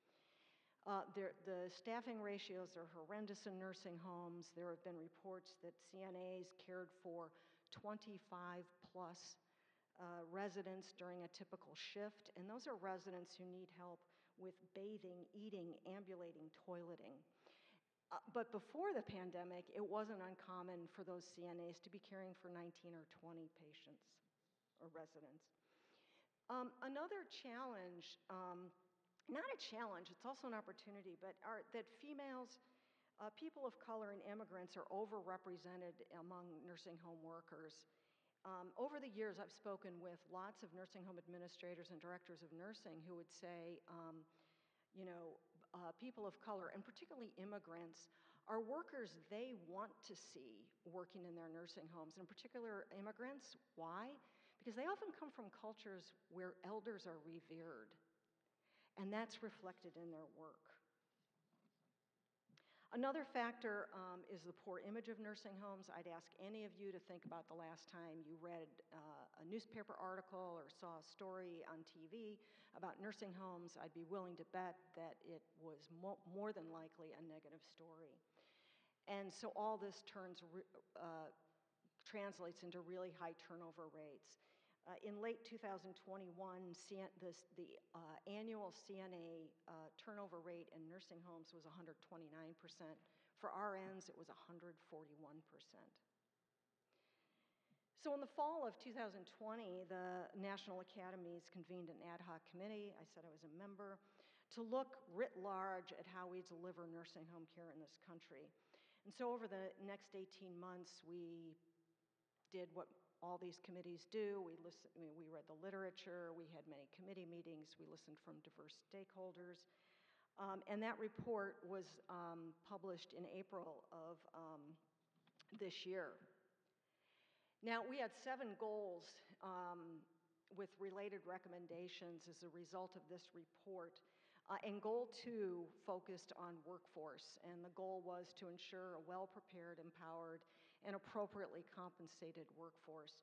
The staffing ratios are horrendous in nursing homes. There have been reports that CNAs cared for 25 plus residents during a typical shift, and those are residents who need help with bathing, eating, ambulating, toileting. But before the pandemic, it wasn't uncommon for those CNAs to be caring for 19 or 20 patients or residents. Another challenge, not a challenge, it's also an opportunity, but that females, people of color and immigrants are overrepresented among nursing home workers. Over the years, I've spoken with lots of nursing home administrators and directors of nursing who would say, people of color, and particularly immigrants, are workers they want to see working in their nursing homes, in particular immigrants. Why? Because they often come from cultures where elders are revered, and that's reflected in their work. Another factor is the poor image of nursing homes. I'd ask any of you to think about the last time you read a newspaper article or saw a story on TV about nursing homes. I'd be willing to bet that it was more than likely a negative story. And so all this translates into really high turnover rates. In late 2021, the annual CNA turnover rate in nursing homes was 129%. For RNs, it was 141%. So in the fall of 2020, the National Academies convened an ad hoc committee, I said I was a member, to look writ large at how we deliver nursing home care in this country. And so over the next 18 months, we did what all these committees do. We read the literature, we had many committee meetings, we listened from diverse stakeholders. And that report was published in April of this year. Now, we had 7 goals with related recommendations as a result of this report. And goal 2 focused on workforce, and the goal was to ensure a well-prepared, empowered, and appropriately compensated workforce.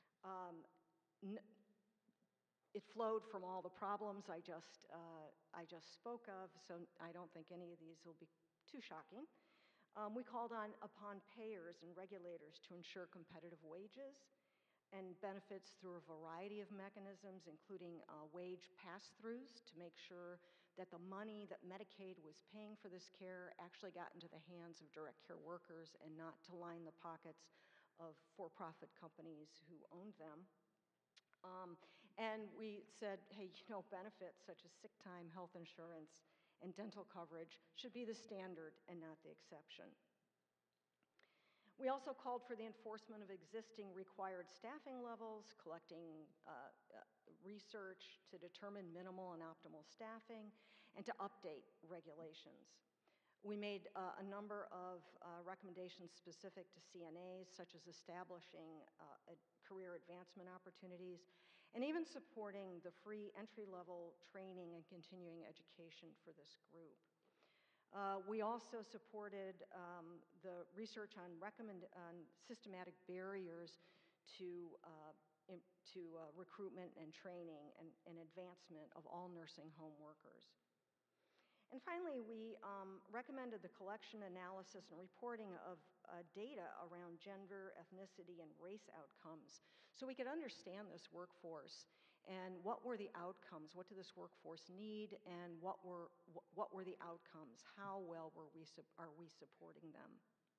It flowed from all the problems I just spoke of, so I don't think any of these will be too shocking. We called upon payers and regulators to ensure competitive wages and benefits through a variety of mechanisms, including wage pass-throughs to make sure that the money that Medicaid was paying for this care actually got into the hands of direct care workers and not to line the pockets of for-profit companies who owned them. And we said, hey, benefits such as sick time, health insurance, and dental coverage should be the standard and not the exception. We also called for the enforcement of existing required staffing levels, collecting research to determine minimal and optimal staffing, and to update regulations. We made a number of recommendations specific to CNAs, such as establishing career advancement opportunities, and even supporting the free entry-level training and continuing education for this group. We also supported the research on systematic barriers to recruitment and training and advancement of all nursing home workers. And finally, we recommended the collection, analysis, and reporting of data around gender, ethnicity, and race outcomes so we could understand this workforce and what were the outcomes, what did this workforce need, and what were the outcomes, how well are we supporting them.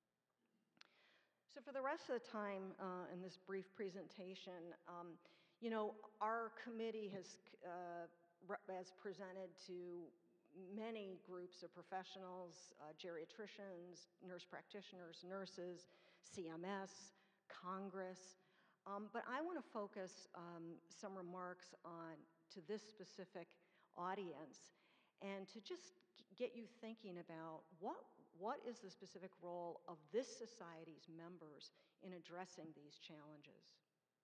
So for the rest of the time in this brief presentation, our committee has presented to many groups of professionals, geriatricians, nurse practitioners, nurses, CMS, Congress. But I want to focus some remarks to this specific audience and to just get you thinking about what is the specific role of this society's members in addressing these challenges.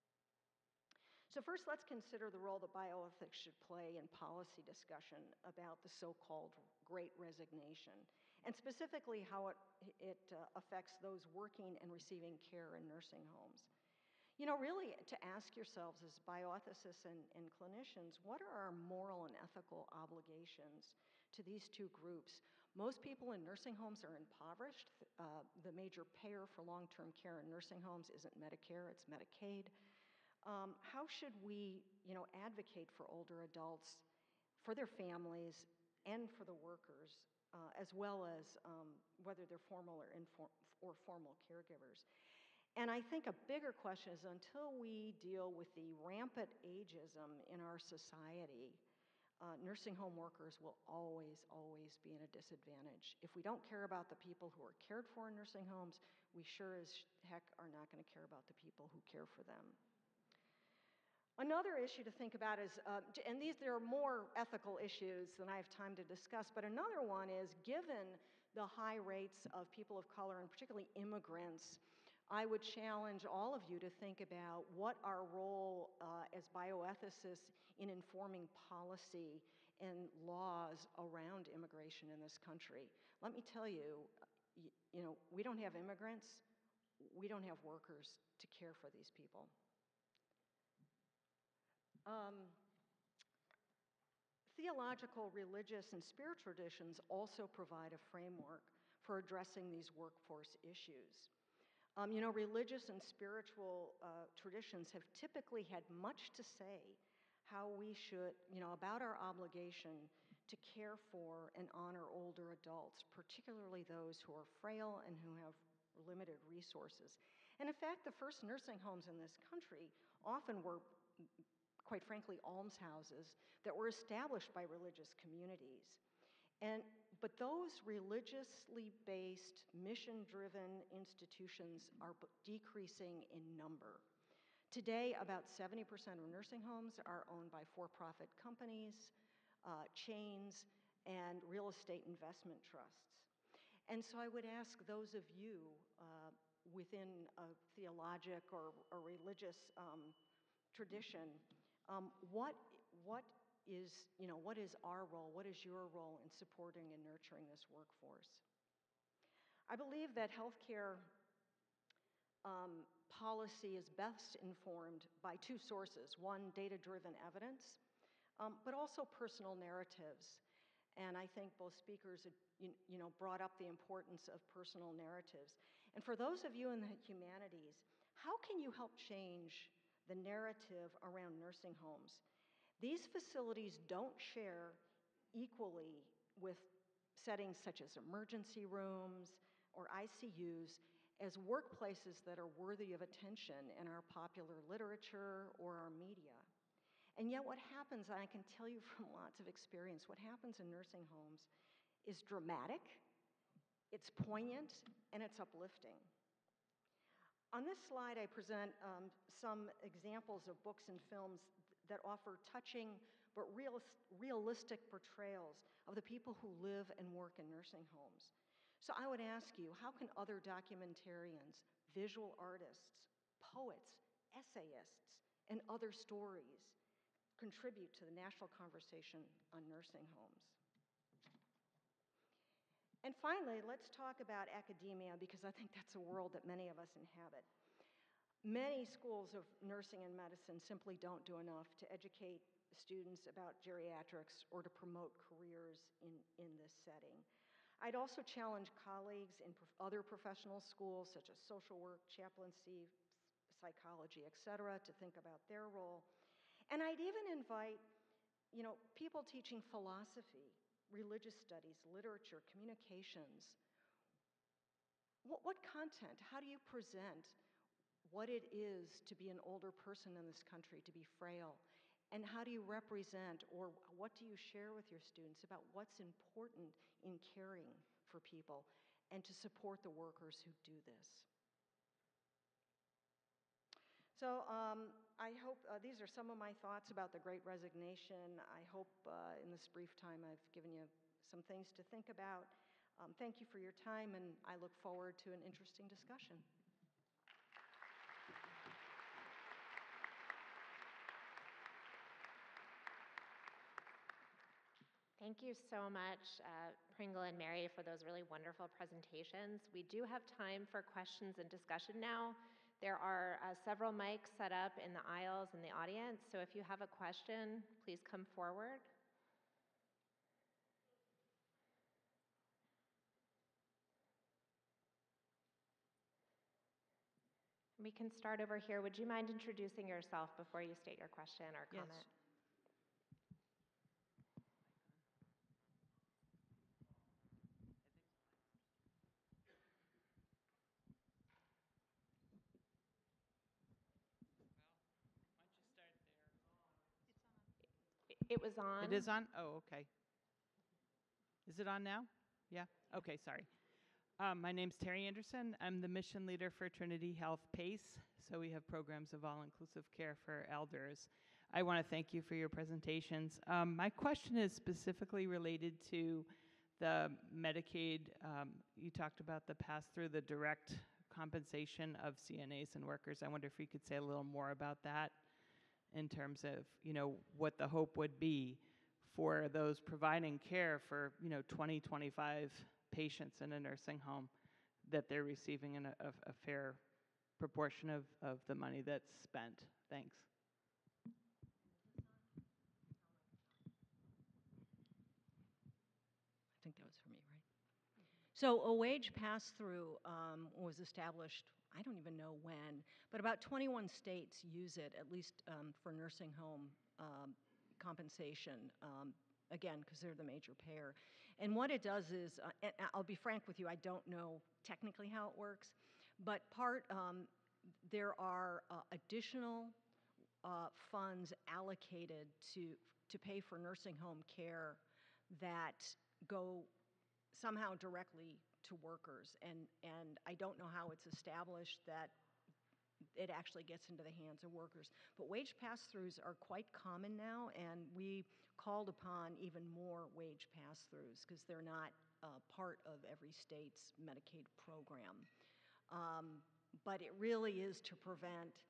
So first, let's consider the role that bioethics should play in policy discussion about the so-called Great Resignation, and specifically how it affects those working and receiving care in nursing homes. Really to ask yourselves as bioethicists and clinicians, what are our moral and ethical obligations to these two groups? Most people in nursing homes are impoverished. The major payer for long-term care in nursing homes isn't Medicare, it's Medicaid. How should we, advocate for older adults, for their families, and for the workers, as well as whether they're formal or formal caregivers? And I think a bigger question is, until we deal with the rampant ageism in our society, nursing home workers will always, always be in a disadvantage. If we don't care about the people who are cared for in nursing homes, we sure as heck are not going to care about the people who care for them. Another issue to think about is, there are more ethical issues than I have time to discuss, but another one is, given the high rates of people of color, and particularly immigrants, I would challenge all of you to think about what our role as bioethicists in informing policy and laws around immigration in this country. Let me tell you, we don't have immigrants, we don't have workers to care for these people. Theological, religious, and spiritual traditions also provide a framework for addressing these workforce issues. Religious and spiritual traditions have typically had much to say how we should, about our obligation to care for and honor older adults, particularly those who are frail and who have limited resources. And in fact, the first nursing homes in this country often were, quite frankly, almshouses that were established by religious communities. But those religiously based, mission-driven institutions are decreasing in number. Today, about 70% of nursing homes are owned by for-profit companies, chains, and real estate investment trusts. And so I would ask those of you within a theologic or religious tradition, what is our role, what is your role in supporting and nurturing this workforce? I believe that healthcare policy is best informed by two sources. One, data-driven evidence, but also personal narratives. And I think both speakers brought up the importance of personal narratives. And for those of you in the humanities, how can you help change the narrative around nursing homes? These facilities don't share equally with settings such as emergency rooms or ICUs as workplaces that are worthy of attention in our popular literature or our media. And yet what happens, and I can tell you from lots of experience, what happens in nursing homes is dramatic, it's poignant, and it's uplifting. On this slide, I present some examples of books and films that offer touching but realistic portrayals of the people who live and work in nursing homes. So I would ask you, how can other documentarians, visual artists, poets, essayists, and other stories contribute to the national conversation on nursing homes? And finally, let's talk about academia, because I think that's a world that many of us inhabit. Many schools of nursing and medicine simply don't do enough to educate students about geriatrics or to promote careers in this setting. I'd also challenge colleagues in other professional schools, such as social work, chaplaincy, psychology, et cetera, to think about their role. And I'd even invite, people teaching philosophy, religious studies, literature, communications. What content? How do you present what it is to be an older person in this country, to be frail? And how do you represent, or what do you share with your students about what's important in caring for people and to support the workers who do this? So I hope these are some of my thoughts about the Great Resignation. I hope in this brief time I've given you some things to think about. Thank you for your time, and I look forward to an interesting discussion.
Thank you so much, Pringl and Mary, for those really wonderful presentations. We do have time for questions and discussion now. There are several mics set up in the aisles in the audience, so if you have a question, please come forward. We can start over here. Would you mind introducing yourself before you state your question or comment?
Yes. Why don't you start there?
It was on.
It is on? Oh, okay. Is it on now? Yeah? Okay, sorry. My name's Terry Anderson. I'm the mission leader for Trinity Health PACE. So we have programs of all-inclusive care for elders. I want to thank you for your presentations. My question is specifically related to the Medicaid. You talked about the pass-through, the direct compensation of CNAs and workers. I wonder if you could say a little more about that in terms of, what the hope would be for those providing care for, 20, 25 patients in a nursing home, that they're receiving a fair proportion of the money that's spent. Thanks.
I think that was for me, right? So a wage pass-through was established I don't even know when, but about 21 states use it, at least for nursing home compensation, again, because they're the major payer. And what it does is, and I'll be frank with you, I don't know technically how it works, but there are additional funds allocated to pay for nursing home care that go somehow directly to workers. And I don't know how it's established that it actually gets into the hands of workers. But wage pass-throughs are quite common now, and we called upon even more wage pass-throughs because they're not part of every state's Medicaid program. But it really is to prevent,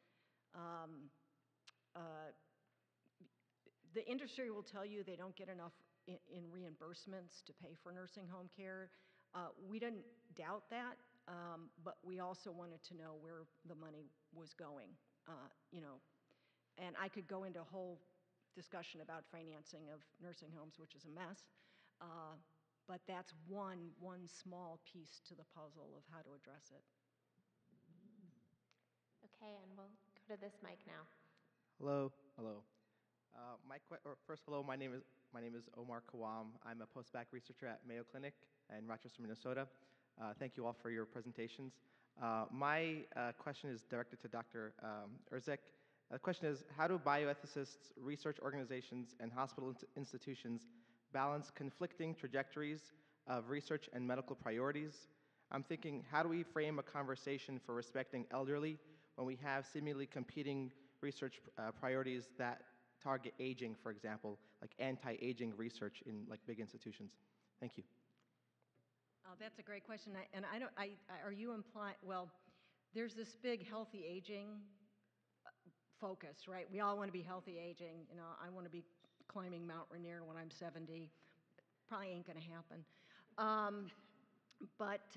the industry will tell you they don't get enough in reimbursements to pay for nursing home care. We didn't doubt that, but we also wanted to know where the money was going, And I could go into a whole discussion about financing of nursing homes, which is a mess, but that's one small piece to the puzzle of how to address it.
Okay, and we'll go to this mic now.
Hello. First, hello. My name is Omar Kawam. I'm a post-bac researcher at Mayo Clinic in Rochester, Minnesota. Thank you all for your presentations. My question is directed to Dr. Ersek. The question is, how do bioethicists, research organizations, and hospital institutions balance conflicting trajectories of research and medical priorities? I'm thinking, how do we frame a conversation for respecting elderly when we have seemingly competing research priorities that target aging, for example, like anti-aging research in like big institutions? Thank you.
Oh, that's a great question. Are you implying, well, there's this big healthy aging focus, right? We all want to be healthy aging. I want to be climbing Mount Rainier when I'm 70. Probably ain't going to happen. But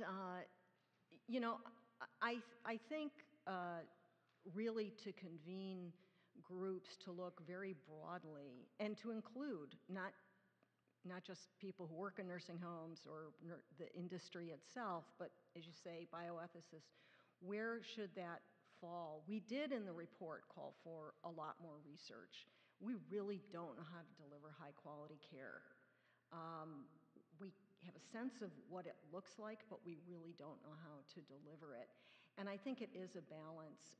I think really to convene groups to look very broadly and to include not just people who work in nursing homes or the industry itself, but as you say, bioethicists, where should that fall? We did in the report call for a lot more research. We really don't know how to deliver high quality care. We have a sense of what it looks like, but we really don't know how to deliver it. And I think it is a balance.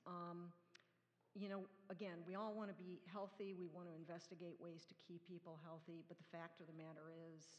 Again, we all want to be healthy. We want to investigate ways to keep people healthy. But the fact of the matter is,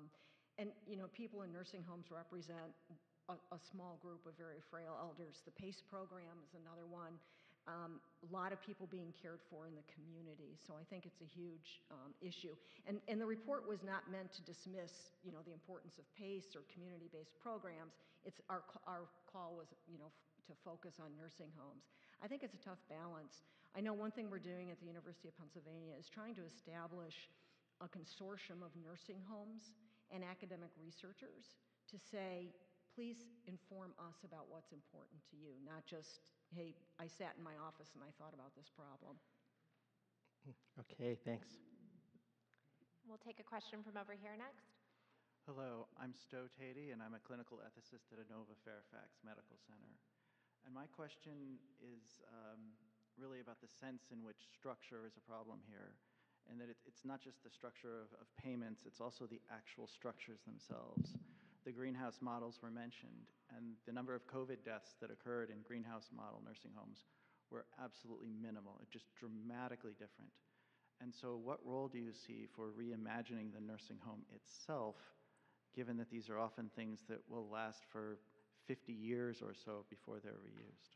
people in nursing homes represent a small group of very frail elders. The PACE program is another one. A lot of people being cared for in the community. So I think it's a huge issue. And the report was not meant to dismiss, the importance of PACE or community-based programs. It's our call was, to focus on nursing homes. I think it's a tough balance. I know one thing we're doing at the University of Pennsylvania is trying to establish a consortium of nursing homes and academic researchers to say, please inform us about what's important to you, not just, hey, I sat in my office and I thought about this problem.
Okay, thanks.
We'll take a question from over here next.
Hello, I'm Stowe Tatey, and I'm a clinical ethicist at Inova Fairfax Medical Center. And my question is really about the sense in which structure is a problem here, and that it's not just the structure of payments, it's also the actual structures themselves. The greenhouse models were mentioned, and the number of COVID deaths that occurred in greenhouse model nursing homes were absolutely minimal, just dramatically different. And so what role do you see for reimagining the nursing home itself, given that these are often things that will last for 50 years or so before they're reused?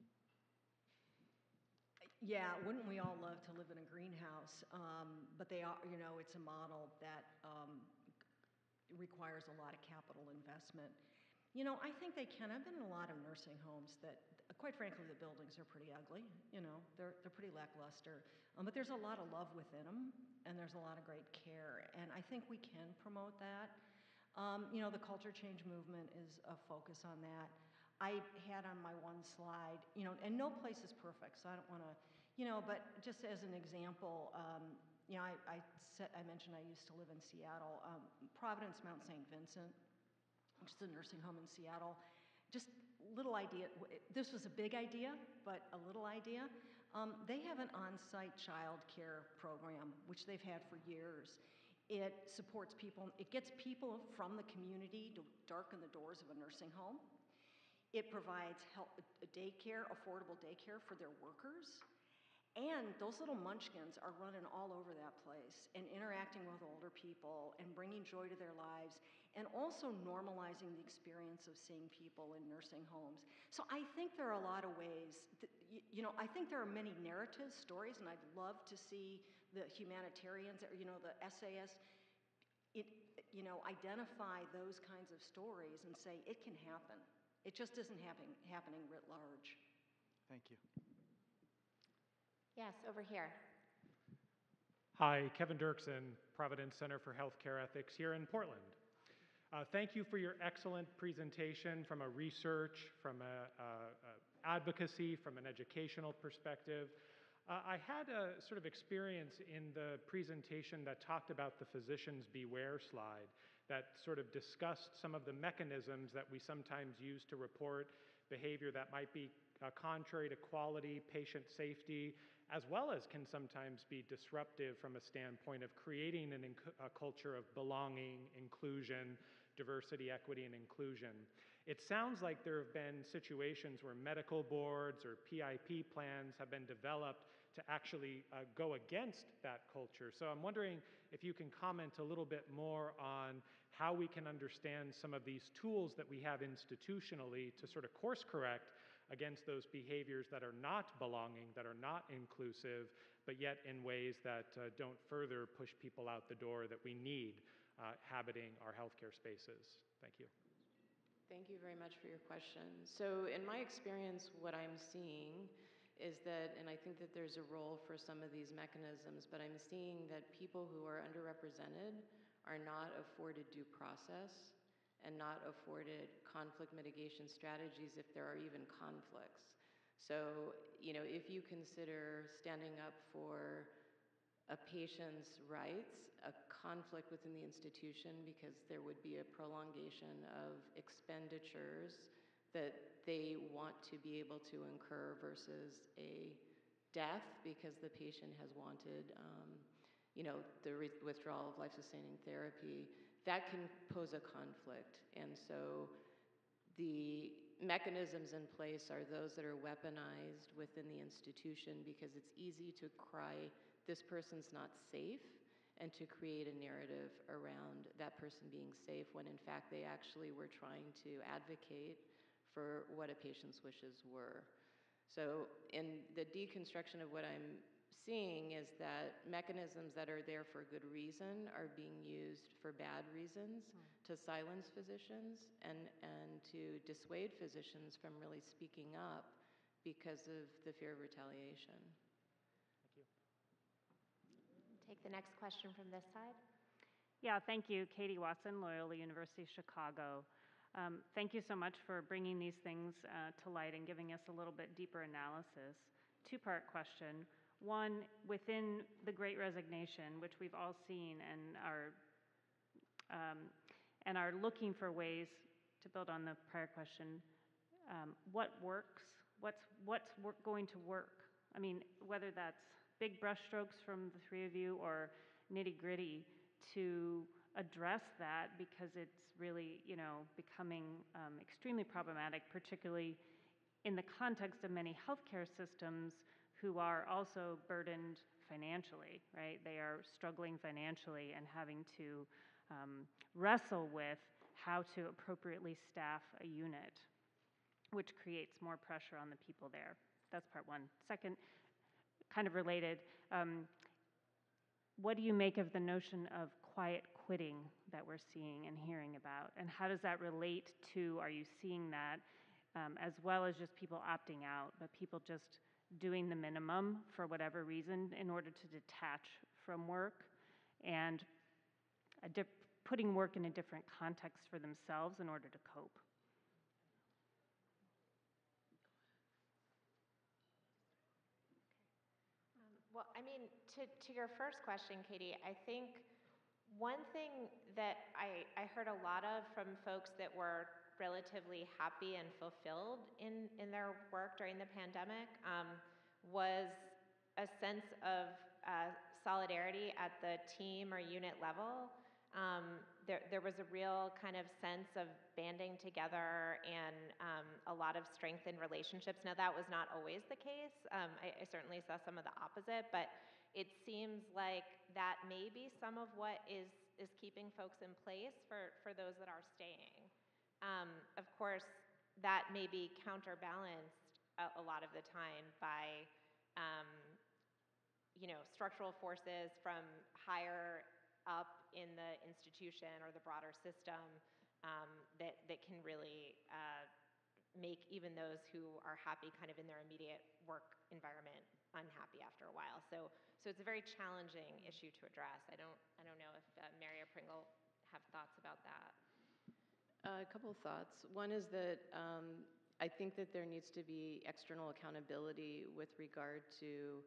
Yeah, wouldn't we all love to live in a greenhouse? But they are, it's a model that requires a lot of capital investment. I think they can. I've been in a lot of nursing homes that, quite frankly, the buildings are pretty ugly. They're pretty lackluster. But there's a lot of love within them, and there's a lot of great care. And I think we can promote that. The culture change movement is a focus on that. I had on my one slide, and no place is perfect, so I don't want to, but just as an example, I mentioned I used to live in Seattle. Providence Mount St. Vincent, which is a nursing home in Seattle, just little idea, this was a big idea, but a little idea. They have an on-site child care program, which they've had for years. It supports people, it gets people from the community to darken the doors of a nursing home. It provides daycare, affordable daycare for their workers. And those little munchkins are running all over that place and interacting with older people and bringing joy to their lives and also normalizing the experience of seeing people in nursing homes. So I think there are a lot of ways, I think there are many narratives, stories, and I'd love to see the humanitarians, the essayists, identify those kinds of stories and say it can happen. It just isn't happening writ large.
Thank you.
Yes, over here.
Hi, Kevin Dirksen, Providence Center for Healthcare Ethics here in Portland. Thank you for your excellent presentation from a research, from a advocacy, from an educational perspective. I had a sort of experience in the presentation that talked about the physicians beware slide, that sort of discussed some of the mechanisms that we sometimes use to report behavior that might be contrary to quality, patient safety, as well as can sometimes be disruptive from a standpoint of creating a culture of belonging, inclusion, diversity, equity, and inclusion. It sounds like there have been situations where medical boards or PIP plans have been developed to actually go against that culture. So I'm wondering if you can comment a little bit more on how we can understand some of these tools that we have institutionally to sort of course correct against those behaviors that are not belonging, that are not inclusive, but yet in ways that don't further push people out the door that we need habiting our healthcare spaces. Thank you.
Thank you very much for your question. So in my experience, what I'm seeing is that, and I think that there's a role for some of these mechanisms, but I'm seeing that people who are underrepresented are not afforded due process and not afforded conflict mitigation strategies if there are even conflicts. So, if you consider standing up for a patient's rights, a conflict within the institution because there would be a prolongation of expenditures that they want to be able to incur versus a death because the patient has wanted the withdrawal of life-sustaining therapy, that can pose a conflict. And so the mechanisms in place are those that are weaponized within the institution because it's easy to cry, this person's not safe, and to create a narrative around that person being safe when in fact they actually were trying to advocate for what a patient's wishes were. So in the deconstruction of what I'm seeing is that mechanisms that are there for good reason are being used for bad reasons to silence physicians and to dissuade physicians from really speaking up because of the fear of retaliation.
Thank you.
Take the next question from this side.
Yeah, thank you. Katie Watson, Loyola University Chicago. Thank you so much for bringing these things to light and giving us a little bit deeper analysis. Two-part question. One, within the Great Resignation, which we've all seen and are looking for ways to build on the prior question, what works? What's going to work? I mean, whether that's big brushstrokes from the three of you or nitty-gritty to address that because it's really, becoming extremely problematic, particularly in the context of many healthcare systems who are also burdened financially, right? They are struggling financially and having to wrestle with how to appropriately staff a unit, which creates more pressure on the people there. That's part one. Second, kind of related, what do you make of the notion of quiet quitting that we're seeing and hearing about? And how does that relate to, are you seeing that, as well as just people opting out, but people just doing the minimum for whatever reason in order to detach from work and putting work in a different context for themselves in order to cope?
Well, I mean, to your first question, Katie, I think one thing that I heard a lot of from folks that were relatively happy and fulfilled in their work during the pandemic was a sense of solidarity at the team or unit level. There was a real kind of sense of banding together and a lot of strength in relationships. Now, that was not always the case. I certainly saw some of the opposite, but it seems like that may be some of what is keeping folks in place for those that are staying. Of course, that may be counterbalanced a lot of the time by structural forces from higher up in the institution or the broader system that can really make even those who are happy kind of in their immediate work environment unhappy after a while. So it's a very challenging issue to address. I don't know if Mary or Pringl have thoughts about that.
A couple of thoughts. One is that I think that there needs to be external accountability with regard to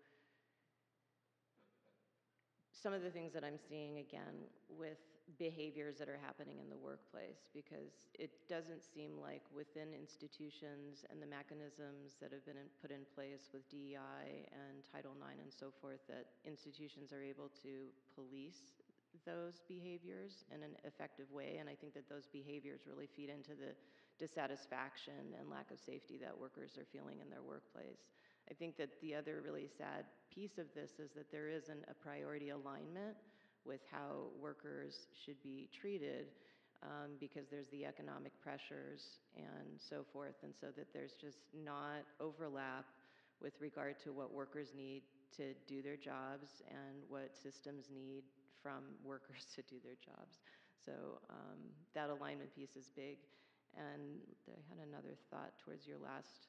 some of the things that I'm seeing again with behaviors that are happening in the workplace, because it doesn't seem like within institutions and the mechanisms that have been put in place with DEI and Title IX and so forth, that institutions are able to police those behaviors in an effective way. And I think that those behaviors really feed into the dissatisfaction and lack of safety that workers are feeling in their workplace. I think that the other really sad piece of this is that there isn't a priority alignment with how workers should be treated because there's the economic pressures and so forth, and so that there's just not overlap with regard to what workers need to do their jobs and what systems need from workers to do their jobs. So that alignment piece is big. And I had another thought towards your last.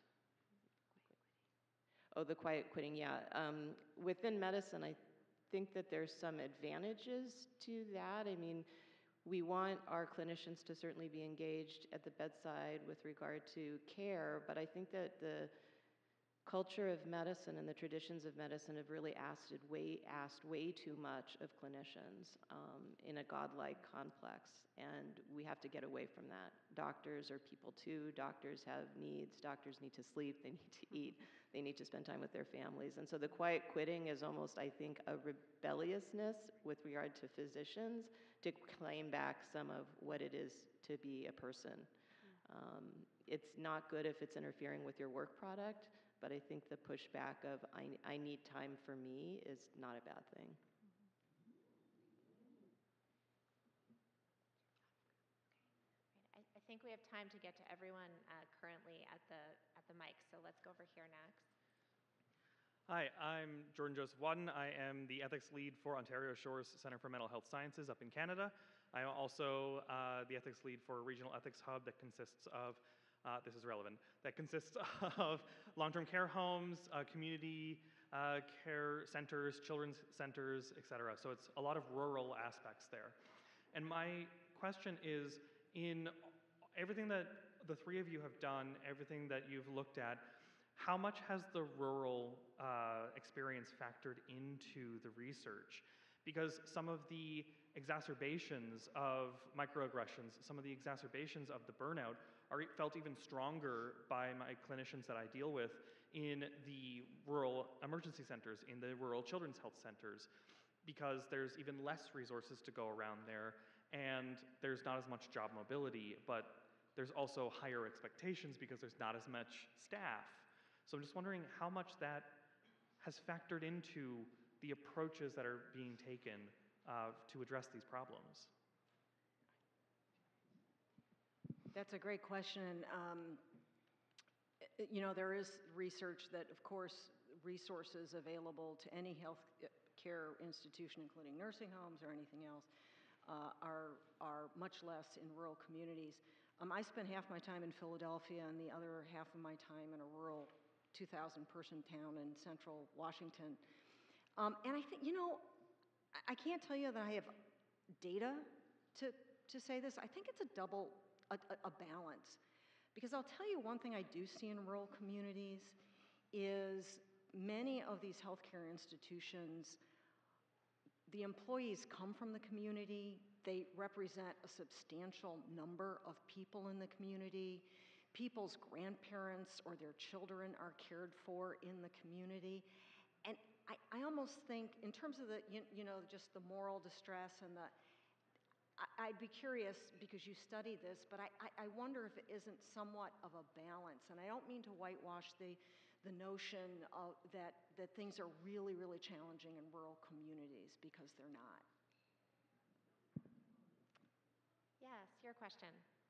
Oh, the quiet quitting, yeah. Within medicine, I think that there's some advantages to that. I mean, we want our clinicians to certainly be engaged at the bedside with regard to care, but I think that the culture of medicine and the traditions of medicine have really asked way too much of clinicians in a godlike complex, and we have to get away from that. Doctors are people too. Doctors have needs. Doctors need to sleep. They need to eat. They need to spend time with their families. And so the quiet quitting is almost, I think, a rebelliousness with regard to physicians to claim back some of what it is to be a person. It's not good if it's interfering with your work product, but I think the pushback of I need time for me is not a bad thing.
I think we have time to get to everyone currently at the mic, so let's go over here next.
Hi, I'm Jordan Joseph Wadden. I am the ethics lead for Ontario Shores Centre for Mental Health Sciences up in Canada. I am also the ethics lead for a regional ethics hub that consists of, this is relevant, that consists of long-term care homes, community care centers, children's centers, et cetera. So it's a lot of rural aspects there. And my question is, in everything that the three of you have done, everything that you've looked at, how much has the rural experience factored into the research? Because some of the exacerbations of microaggressions, some of the exacerbations of the burnout are felt even stronger by my clinicians that I deal with in the rural emergency centers, in the rural children's health centers, because there's even less resources to go around there, and there's not as much job mobility, but there's also higher expectations because there's not as much staff. So I'm just wondering how much that has factored into the approaches that are being taken to address these problems.
That's a great question. There is research that, of course, resources available to any health care institution, including nursing homes or anything else, are much less in rural communities. I spent half my time in Philadelphia and the other half of my time in a rural 2,000-person town in central Washington. And I think, I can't tell you that I have data to say this. I think it's a balance. Because I'll tell you one thing I do see in rural communities is many of these healthcare institutions the employees come from the community. They represent a substantial number of people in the community. People's grandparents or their children are cared for in the community. And I almost think, in terms of the, just the moral distress and I'd be curious, because you study this, but I wonder if it isn't somewhat of a balance. And I don't mean to whitewash the notion of that things are really, really challenging in rural communities, because they're not.
Yes, your question.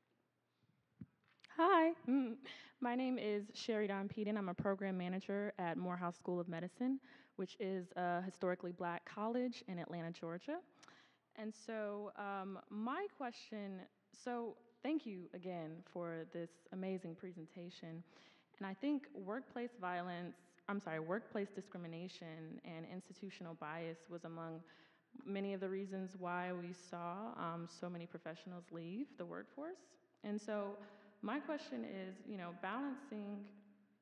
Hi, my name is Sherry Dawn Peden. I'm a program manager at Morehouse School of Medicine, which is a historically black college in Atlanta, Georgia. And so my question, so thank you again for this amazing presentation. And I think workplace discrimination and institutional bias was among many of the reasons why we saw so many professionals leave the workforce. And so my question is, balancing,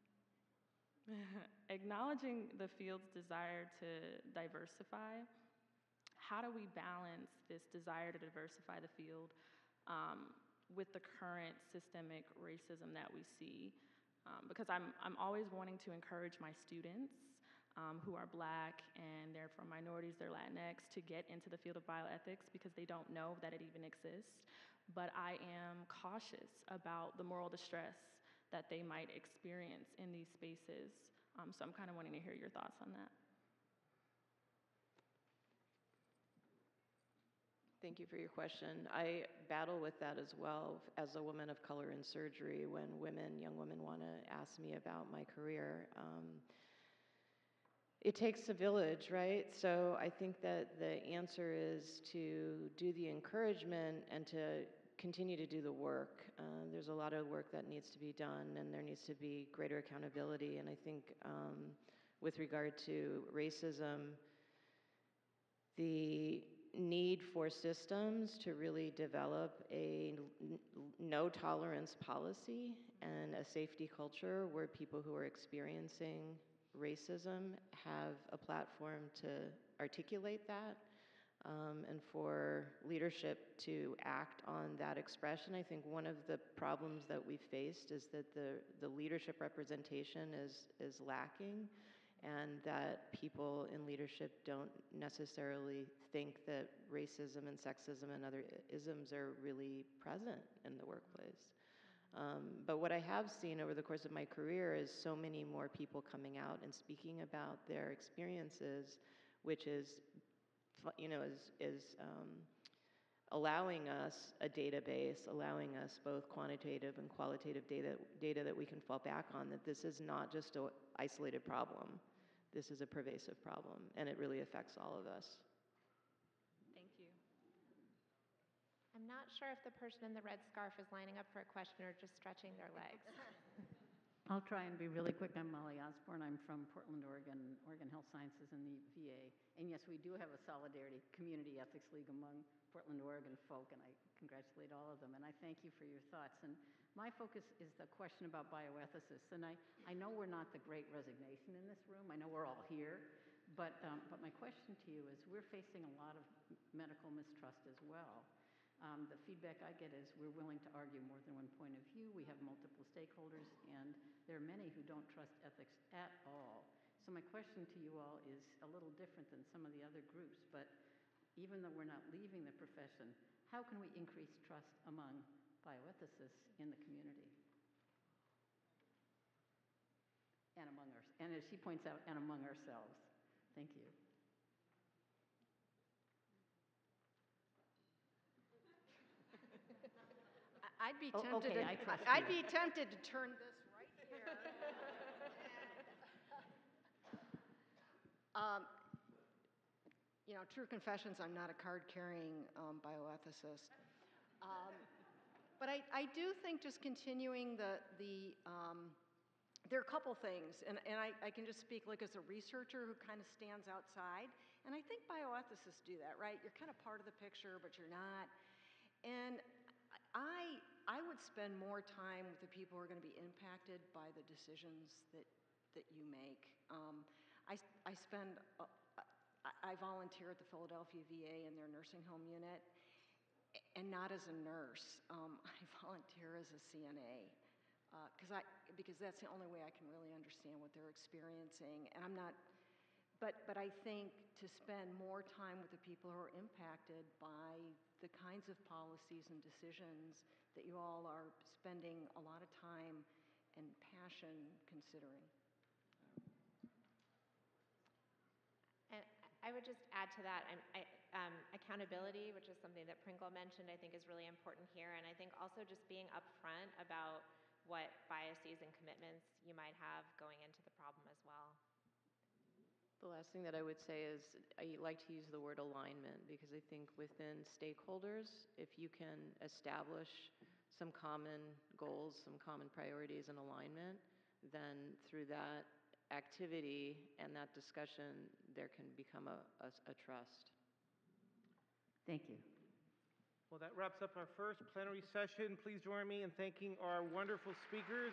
acknowledging the field's desire to diversify, how do we balance this desire to diversify the field with the current systemic racism that we see? Because I'm always wanting to encourage my students who are Black and they're from minorities, they're Latinx, to get into the field of bioethics because they don't know that it even exists. But I am cautious about the moral distress that they might experience in these spaces. So I'm kind of wanting to hear your thoughts on that.
Thank you for your question. I battle with that as well as a woman of color in surgery when young women want to ask me about my career. It takes a village, right? So I think that the answer is to do the encouragement and to continue to do the work. There's a lot of work that needs to be done, and there needs to be greater accountability. And I think with regard to racism, the need for systems to really develop a no tolerance policy and a safety culture where people who are experiencing racism have a platform to articulate that, and for leadership to act on that expression. I think one of the problems that we've faced is that the leadership representation is lacking, and that people in leadership don't necessarily think that racism and sexism and other isms are really present in the workplace. But what I have seen over the course of my career is so many more people coming out and speaking about their experiences, which is, allowing us a database, allowing us both quantitative and qualitative data that we can fall back on, that this is not just an isolated problem. This is a pervasive problem, and it really affects all of us.
Thank you.
I'm not sure if the person in the red scarf is lining up for a question or just stretching their legs.
I'll try and be really quick. I'm Molly Osborne. I'm from Portland, Oregon, Oregon Health Sciences and the VA. And yes, we do have a Solidarity Community Ethics League among Portland, Oregon folk, and I congratulate all of them. And I thank you for your thoughts. And my focus is the question about bioethicists. And I know we're not the great resignation in this room. I know we're all here. But my question to you is, we're facing a lot of medical mistrust as well. The feedback I get is we're willing to argue more than one point of view. We have multiple stakeholders, and there are many who don't trust ethics at all. So my question to you all is a little different than some of the other groups, but even though we're not leaving the profession, how can we increase trust among bioethicists in the community? And among us, and as she points out, and among ourselves. Thank you.
I'd be tempted.
Okay, I trust you.
I'd be tempted to turn this right here. True confessions, I'm not a card-carrying bioethicist. But I do think just continuing there are a couple things, and I can just speak like as a researcher who kind of stands outside, and I think bioethicists do that, right? You're kind of part of the picture, but you're not. And I would spend more time with the people who are going to be impacted by the decisions that you make. I I volunteer at the Philadelphia VA in their nursing home unit, and not as a nurse. I volunteer as a CNA. Because that's the only way I can really understand what they're experiencing. And I'm not, but I think to spend more time with the people who are impacted by the kinds of policies and decisions that you all are spending a lot of time and passion considering.
And I would just add to that, accountability, which is something that Pringl mentioned, I think is really important here. And I think also just being upfront about what biases and commitments you might have going into the problem as well.
The last thing that I would say is I like to use the word alignment, because I think within stakeholders, if you can establish some common goals, some common priorities and alignment, then through that activity and that discussion, there can become a trust.
Thank you.
Well, that wraps up our first plenary session. Please join me in thanking our wonderful speakers.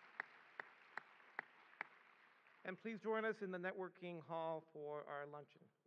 And please join us in the networking hall for our luncheon.